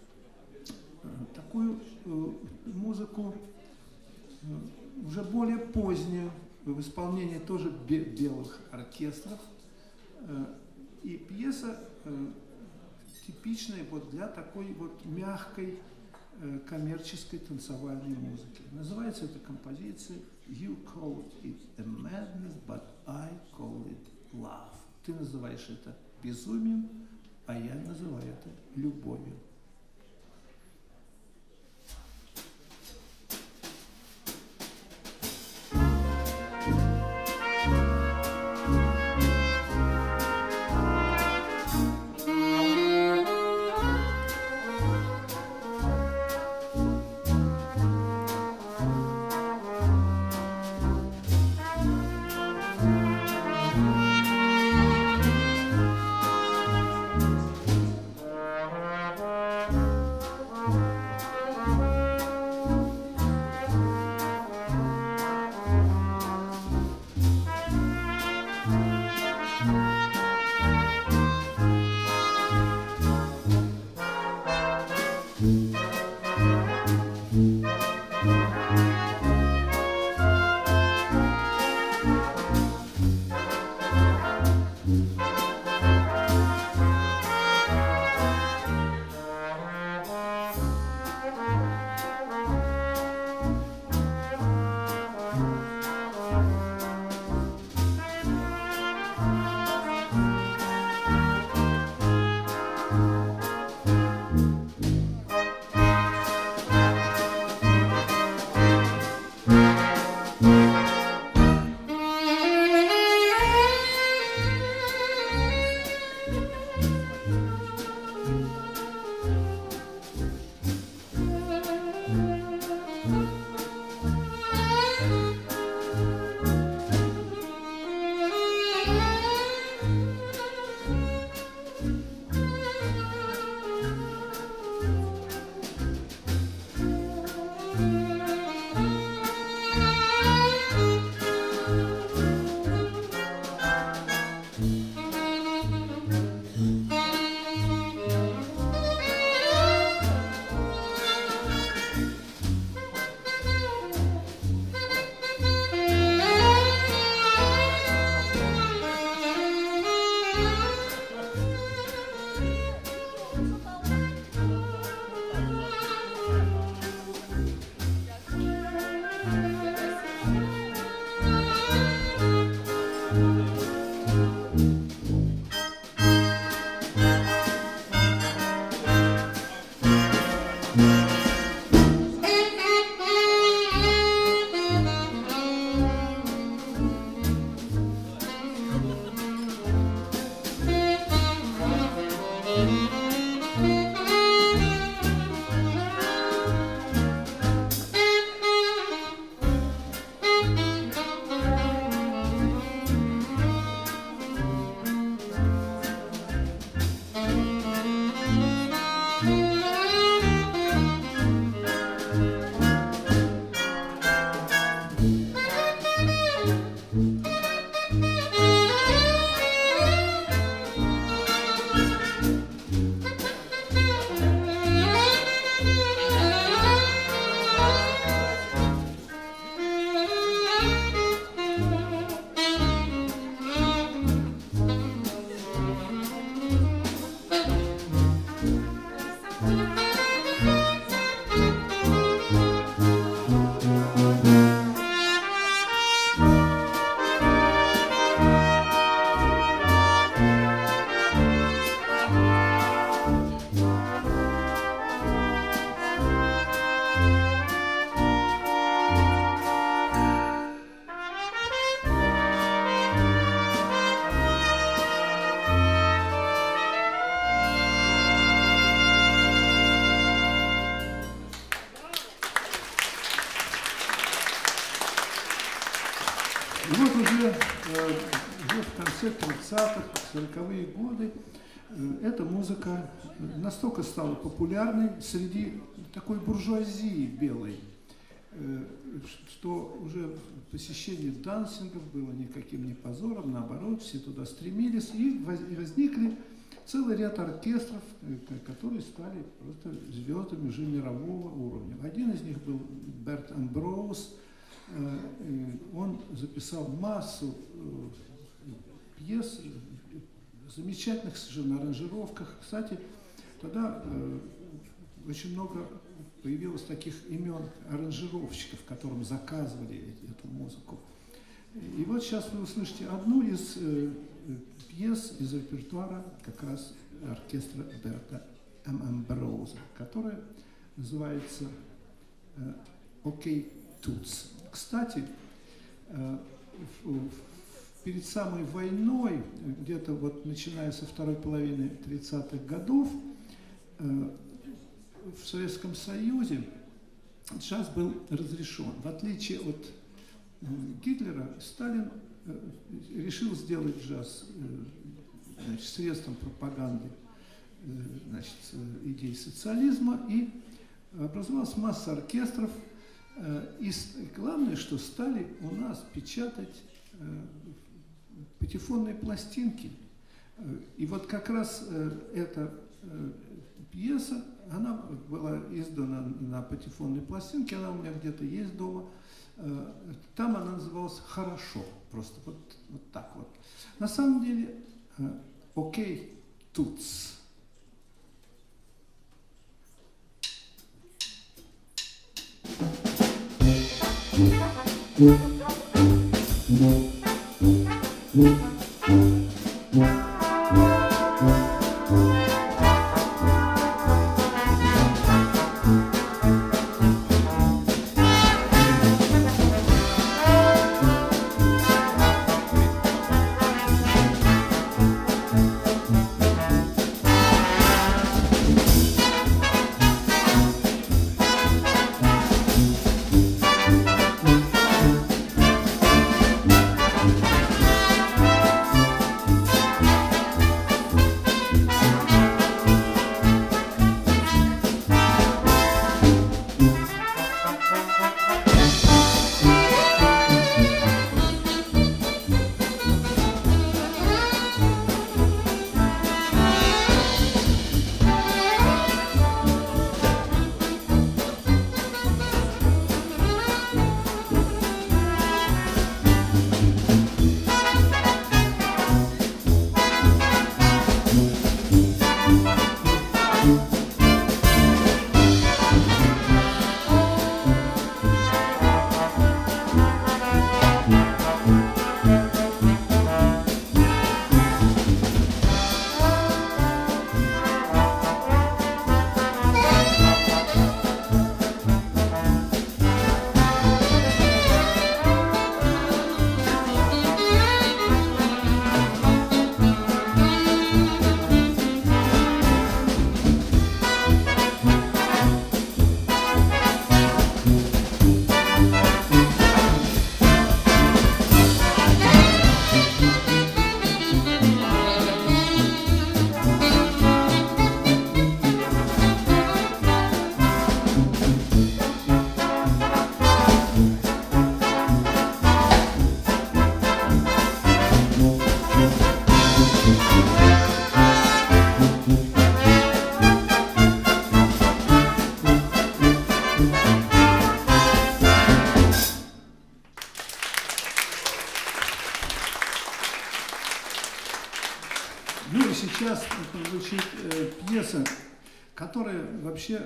такую музыку уже более позднюю, в исполнении тоже белых оркестров. И пьеса типичная вот для такой вот мягкой коммерческой танцевальной музыки. Называется эта композиция «You call it a madness, but I call it love». Ты называешь это безумием, а я называю это любовью. конце 30-х, 40-е годы эта музыка настолько стала популярной среди такой буржуазии белой, что уже посещение дансингов было никаким не позором, наоборот, все туда стремились, и возникли целый ряд оркестров, которые стали просто звездами уже мирового уровня. Один из них был Берт Амброуз. Он записал массу пьес, замечательных совершенно аранжировках. Кстати, тогда очень много появилось таких имен аранжировщиков, которым заказывали эту музыку. И вот сейчас вы услышите одну из пьес из репертуара как раз оркестра Берта Амброуза, которая называется «Окей, Туц». Кстати, перед самой войной, где-то вот начиная со второй половины 30-х годов, в Советском Союзе джаз был разрешен. В отличие от Гитлера, Сталин решил сделать джаз средством пропаганды идей социализма, и образовалась масса оркестров. И главное, что стали у нас печатать патефонные пластинки. И вот как раз эта пьеса, она была издана на патефонной пластинке, она у меня где-то есть дома. Там она называлась «Хорошо», просто вот так вот. На самом деле, «Окей, Туц». Сейчас звучит пьеса, которая вообще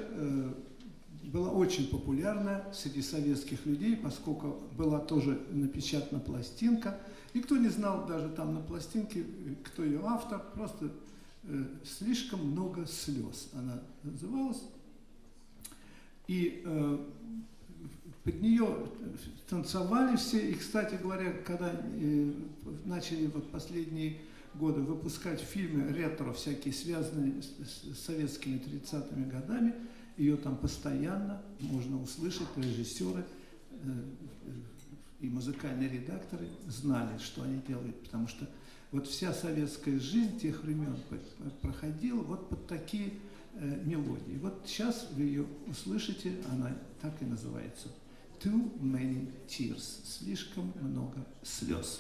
была очень популярна среди советских людей, поскольку была тоже напечатана пластинка. Никто не знал даже там на пластинке, кто ее автор, просто «Слишком много слез» она называлась. И под нее танцевали все. И, кстати говоря, когда начали вот последние годы выпускать фильмы ретро, всякие связанные с советскими 30-ми годами, ее там постоянно можно услышать. Режиссеры и музыкальные редакторы знали, что они делают, потому что Вот вся советская жизнь тех времен проходила вот под такие мелодии. Вот сейчас вы ее услышите, она так и называется. Too many tears. Слишком много слез.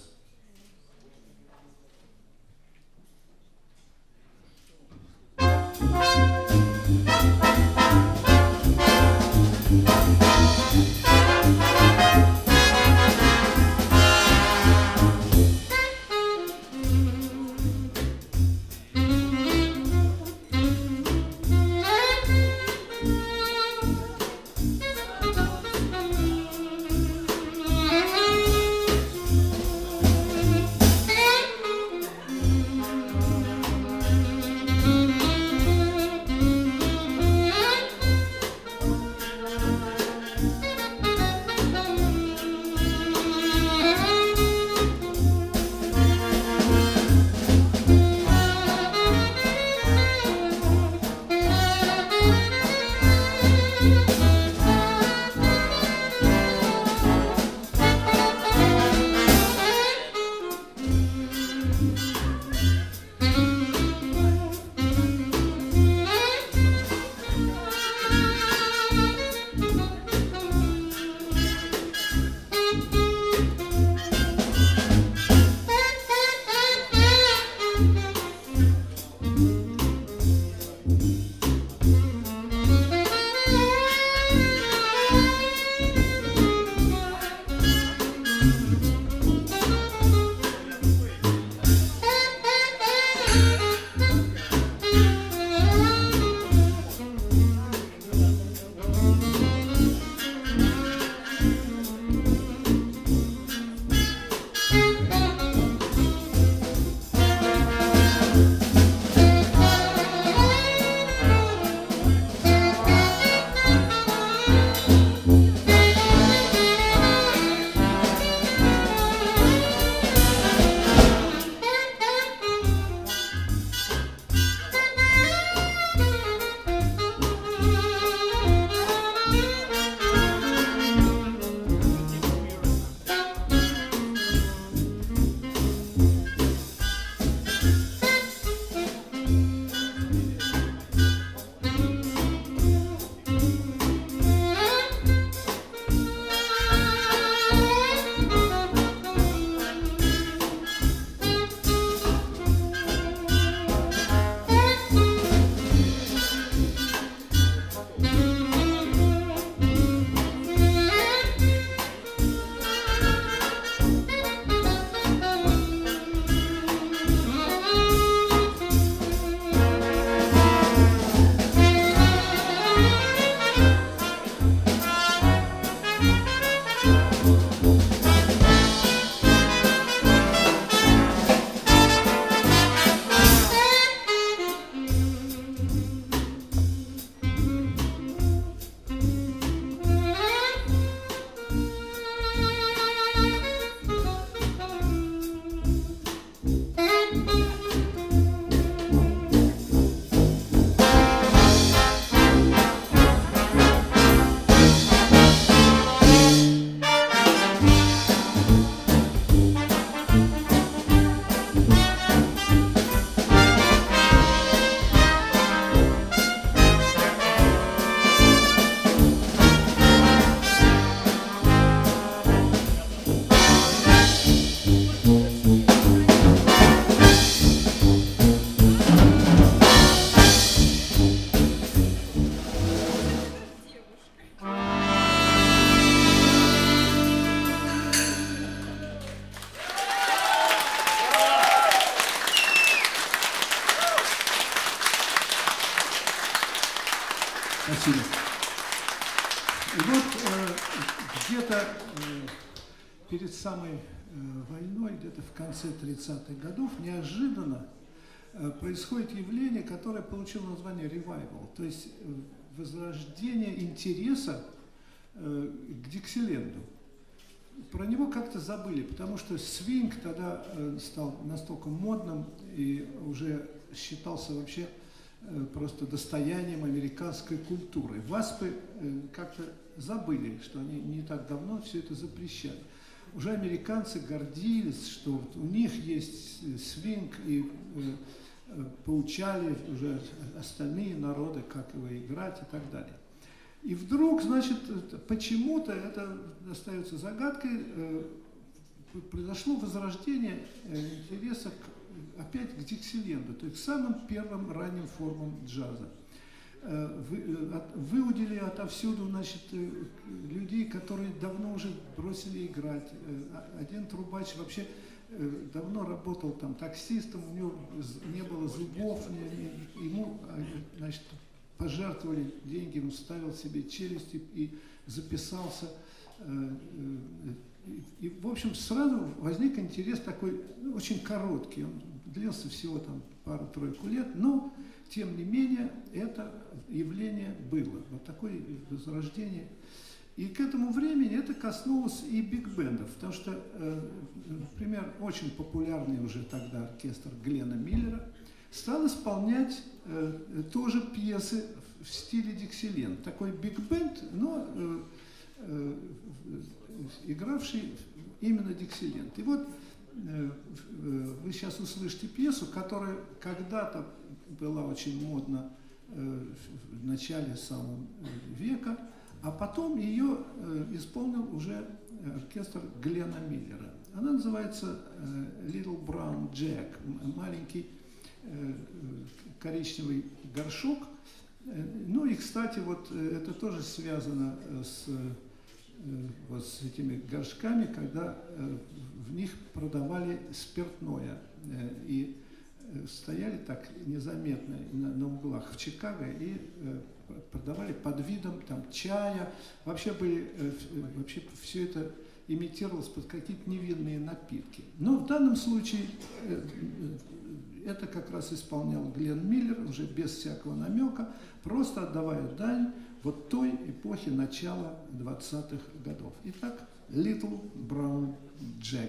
Спасибо. И вот где-то перед самой войной, где-то в конце 30-х годов, неожиданно происходит явление, которое получило название «ревайвал», то есть возрождение интереса к Диксиленду. Про него как-то забыли, потому что свинг тогда стал настолько модным и уже считался вообще просто достоянием американской культуры. Васпы как-то забыли, что они не так давно все это запрещали. уже американцы гордились, что вот у них есть свинг, и поучали уже остальные народы, как его играть и так далее. И вдруг, значит, почему-то, это остается загадкой, произошло возрождение интереса опять к Диксиленду, то есть к самым первым ранним формам джаза. Выудили отовсюду, значит, людей, которые давно уже бросили играть. Один трубач вообще давно работал там таксистом, у него не было зубов, ему, значит, пожертвовали деньги, он вставил себе челюсти и записался. И, в общем, сразу возник интерес такой, очень короткий, он длился всего там пару-тройку лет, но, тем не менее, это явление было, вот такое возрождение. И к этому времени это коснулось и биг-бендов, потому что, например, очень популярный уже тогда оркестр Глена Миллера стал исполнять тоже пьесы в стиле Диксиленд. Такой биг-бенд, но игравший именно Диксиленд. И вот вы сейчас услышите пьесу, которая когда-то была очень модна в начале самого века, а потом ее исполнил уже оркестр Глена Миллера. Она называется «Little Brown Jack», маленький коричневый горшок. Ну и, кстати, вот это тоже связано вот с этими горшками, когда в них продавали спиртное. И стояли так незаметно на углах в Чикаго и продавали под видом там чая. Вообще все это имитировалось под какие-то невинные напитки. Но в данном случае это как раз исполнял Глен Миллер, уже без всякого намека, просто отдавая дань вот той эпохи начала 20-х годов. Итак, Little Brown Jack.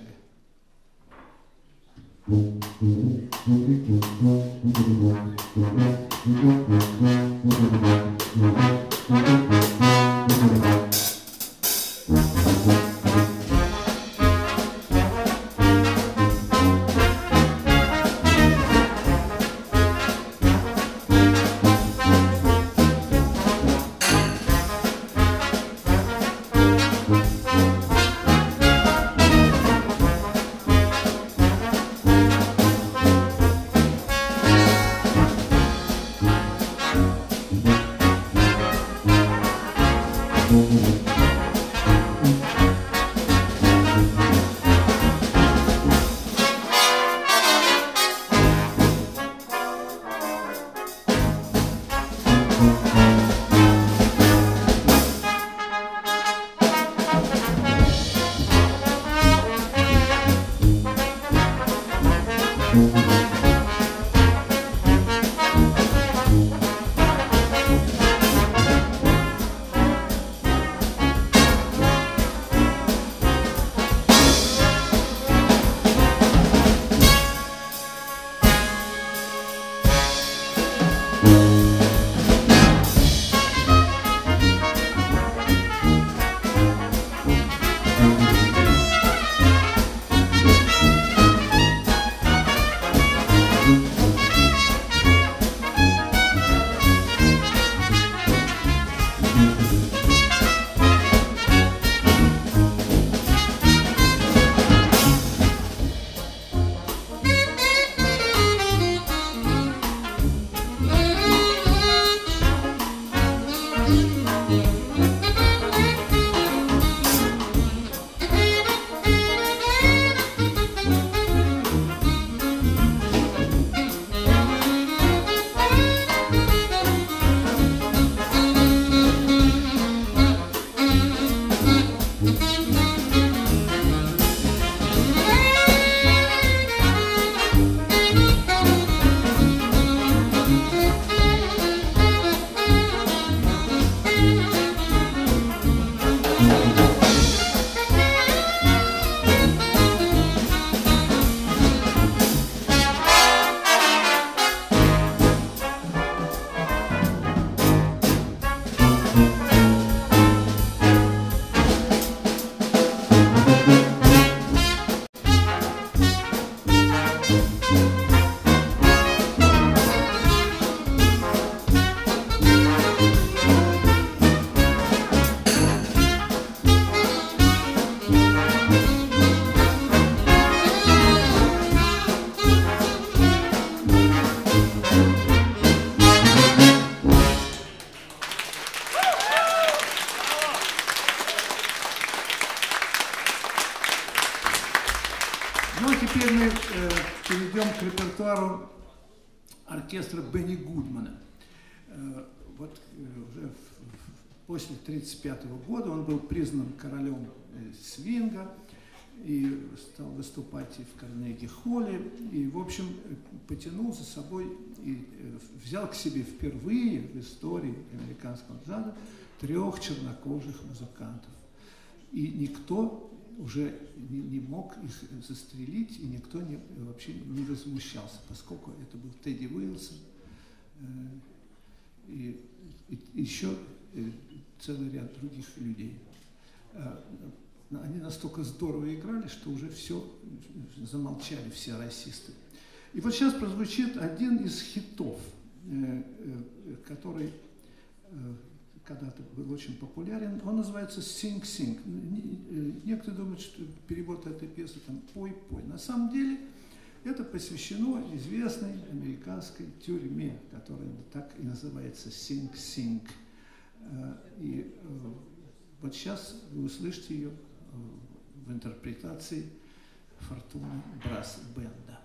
теперь мы перейдем к репертуару оркестра Бенни Гудмана. Вот уже после 1935 года он был признан королем свинга и стал выступать и в Карнеги-холле, и, в общем, потянул за собой и взял к себе впервые в истории американского джаза 3 чернокожих музыкантов. И никто уже не мог их застрелить, и никто вообще не возмущался, поскольку это был Тедди Уилсон и еще целый ряд других людей. Они настолько здорово играли, что уже все, замолчали все расисты. И вот сейчас прозвучит один из хитов, который когда-то был очень популярен. Он называется «Sing Sing». Некоторые думают, что перевод этой песни там «Пой, пой». На самом деле это посвящено известной американской тюрьме, которая так и называется «Sing Sing». И вот сейчас вы услышите ее в интерпретации Фортуны Брасс-бенда.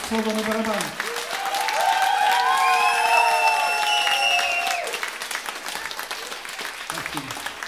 Соло на барабане. Спасибо.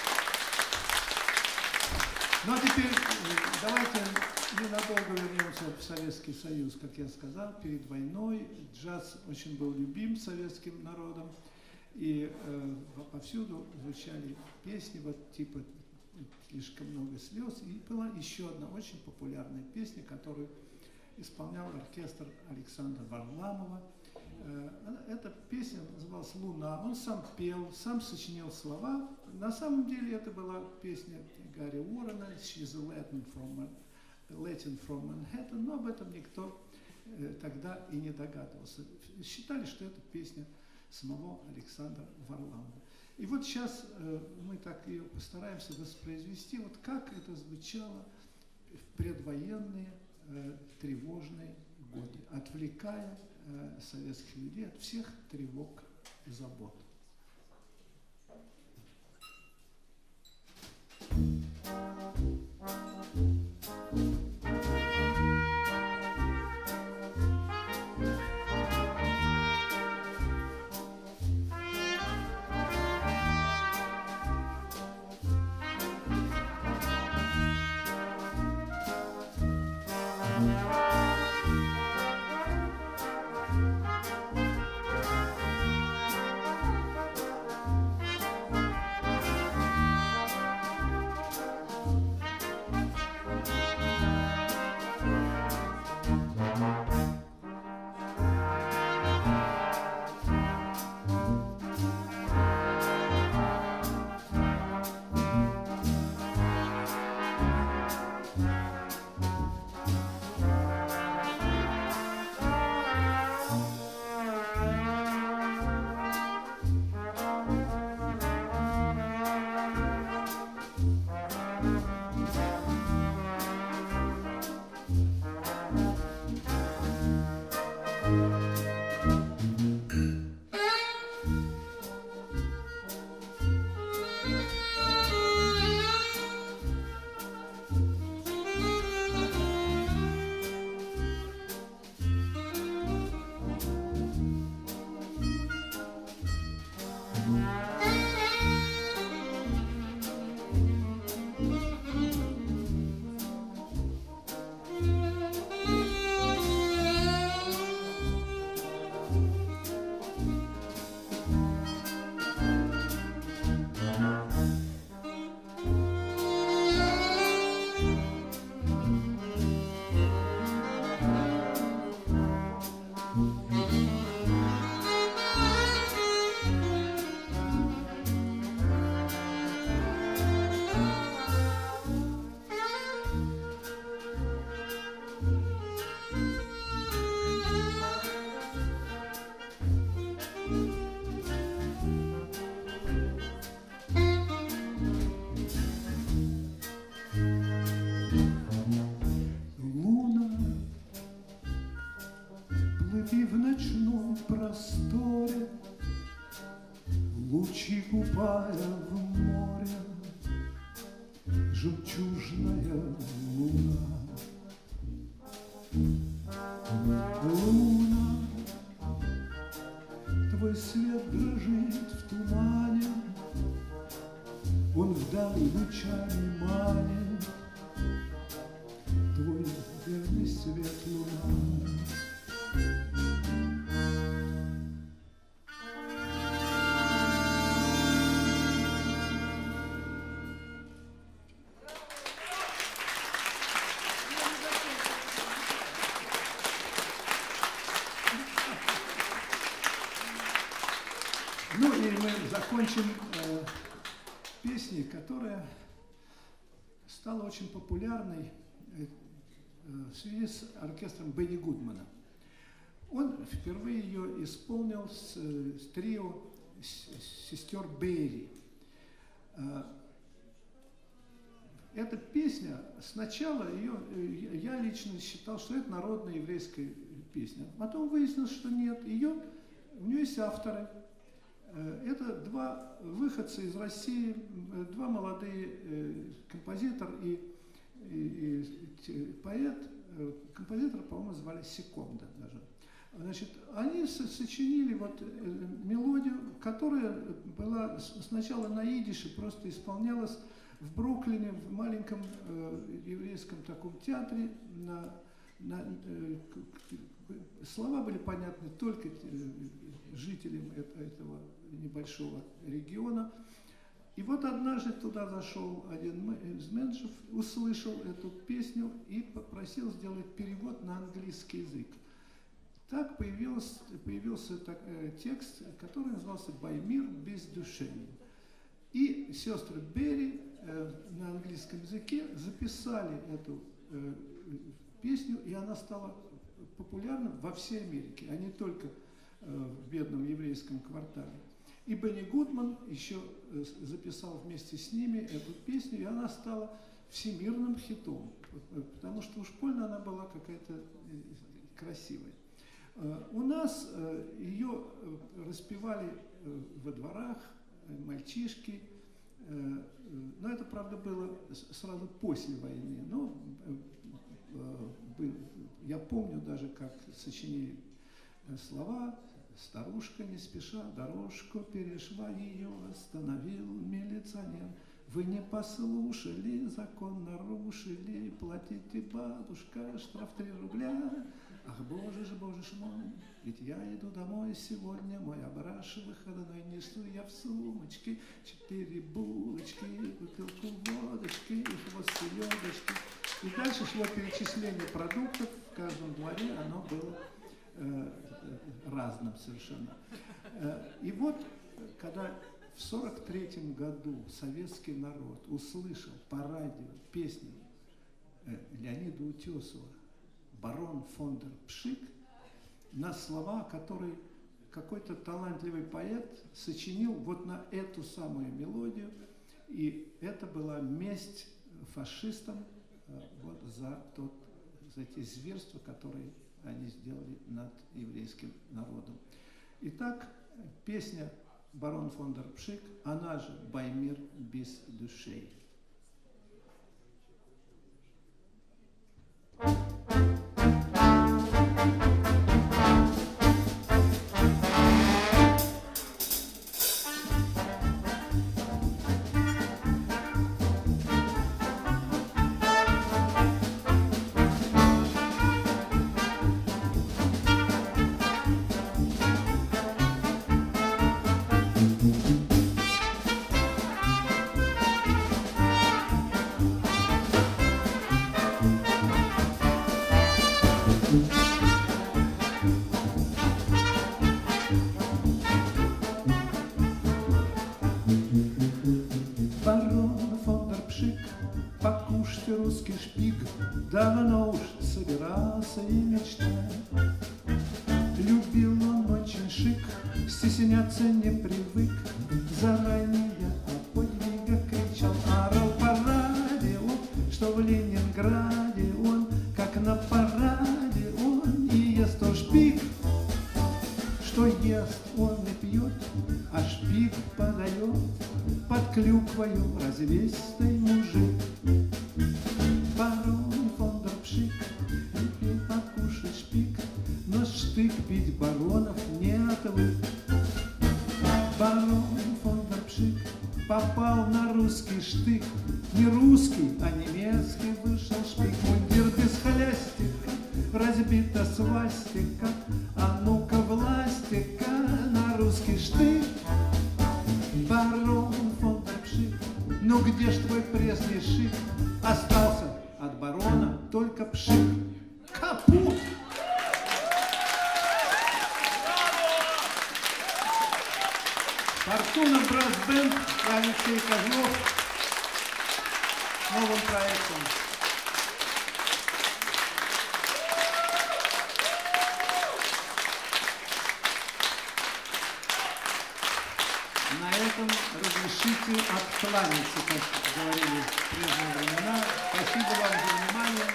Ну а теперь давайте ненадолго вернемся в Советский Союз. Как я сказал, перед войной джаз очень был любим советским народом. И повсюду звучали песни вот типа «Слишком много слез». И была еще одна очень популярная песня, которую исполнял оркестр Александра Варламова. Эта песня называлась «Луна». Он сам пел, сам сочинил слова. На самом деле это была песня Гарри Уоррена «She's a Latin from Manhattan», но об этом никто тогда и не догадывался. Считали, что это песня самого Александра Варламова. И вот сейчас мы так ее постараемся воспроизвести, вот как это звучало в предвоенные тревожные годы, отвлекая советских людей от всех тревог и забот. Лучи купая в море, жемчужная луна. Луна, твой свет дрожит в тумане, он вдаль лучами манит, твой верный свет, луна. Ну и мы закончим песней, которая стала очень популярной в связи с оркестром Бенни Гудмана. Он впервые ее исполнил с трио сестер Берри. Эта песня, сначала я лично считал, что это народная еврейская песня. Потом выяснилось, что нет. У нее есть авторы. Это два выходца из России, два молодые композитор и поэт композитора, по-моему, звали Секонда даже. Значит, они сочинили вот мелодию, которая была сначала на идише, просто исполнялась в Бруклине, в маленьком еврейском таком театре. Слова были понятны только жителям этого небольшого региона. И вот однажды туда зашел один из менеджеров, услышал эту песню и попросил сделать перевод на английский язык. Так появился текст, который назывался «Баймир без души». И сестры Берри на английском языке записали эту песню, и она стала популярна во всей Америке, а не только в бедном еврейском квартале. И Бенни Гудман еще записал вместе с ними эту песню, и она стала всемирным хитом, потому что уж больно она была какая-то красивая. У нас ее распевали во дворах мальчишки, но это, правда, было сразу после войны. Но я помню даже, как сочинили слова. Старушка не спеша дорожку перешла, ее остановил милиционер. Вы не послушали, закон нарушили, платите, бабушка, штраф 3 рубля. Ах, боже ж мой, ведь я иду домой сегодня, мой обраш выходной, несу я в сумочке 4 булочки, бутылку водочки и хвост селедочки. И дальше шло перечисление продуктов, в каждом дворе оно было разным совершенно. И вот, когда в 1943 году советский народ услышал по радио песню Леонида Утесова «Барон фон дер Пшик», на слова, которые какой-то талантливый поэт сочинил вот на эту самую мелодию, и это была месть фашистам вот за те зверства, которые они сделали над еврейским народом. Итак, песня «Барон фон дер Пшик», она же «Баймир без души». Русский шпик давно уж собирался и мечтал. Любил он очень шик, стесняться не привык. Заранее о подвигах кричал, орал по радио, что в Ленинграде он, как на параде, он и ест то шпик, что ест он и пьет, а шпик подает под клюквою развесистый мужик. Барон фон дер Пшик любил покушать шпик, но штык бить баронов не отвык. Барон фон дер Пшик попал на русский штык, не русский, а немецкий вышел шпик. Мундир без хлястика, разбита свастика, а ну-ка властика на русский штык. Барон фон дер Пшик, ну где ж твой пресный шик? Остался от барона только пшик. Капут! Фортуна Брас-бенд и Алексей Козлов с новым проектом. На этом разрешите откланяться, как говорили в прежние времена. Спасибо вам за внимание.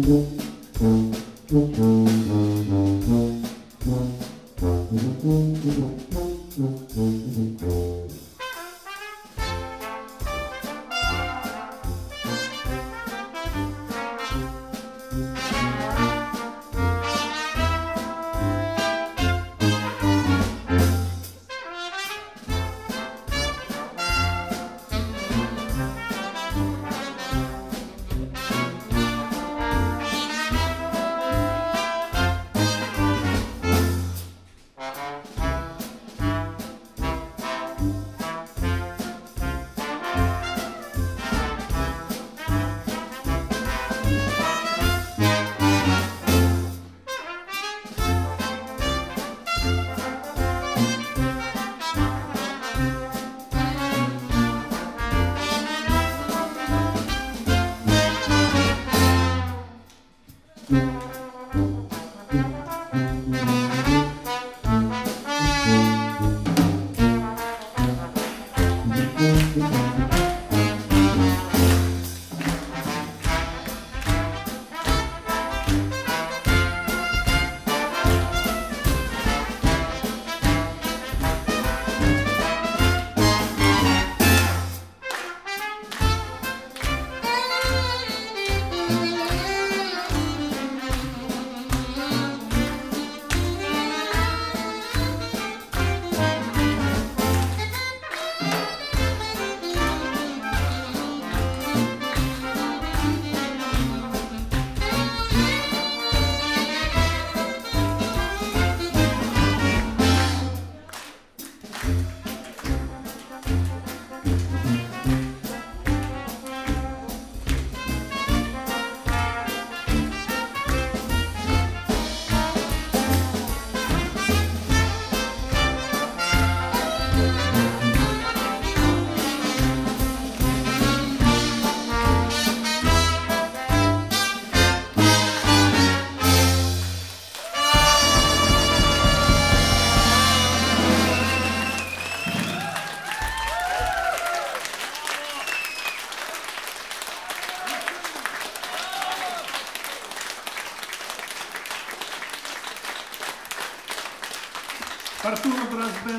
Артур Бразбен,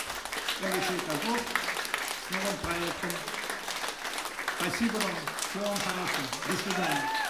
Алексей Козлов с новым проектом. Спасибо вам, всего вам хорошего. До свидания.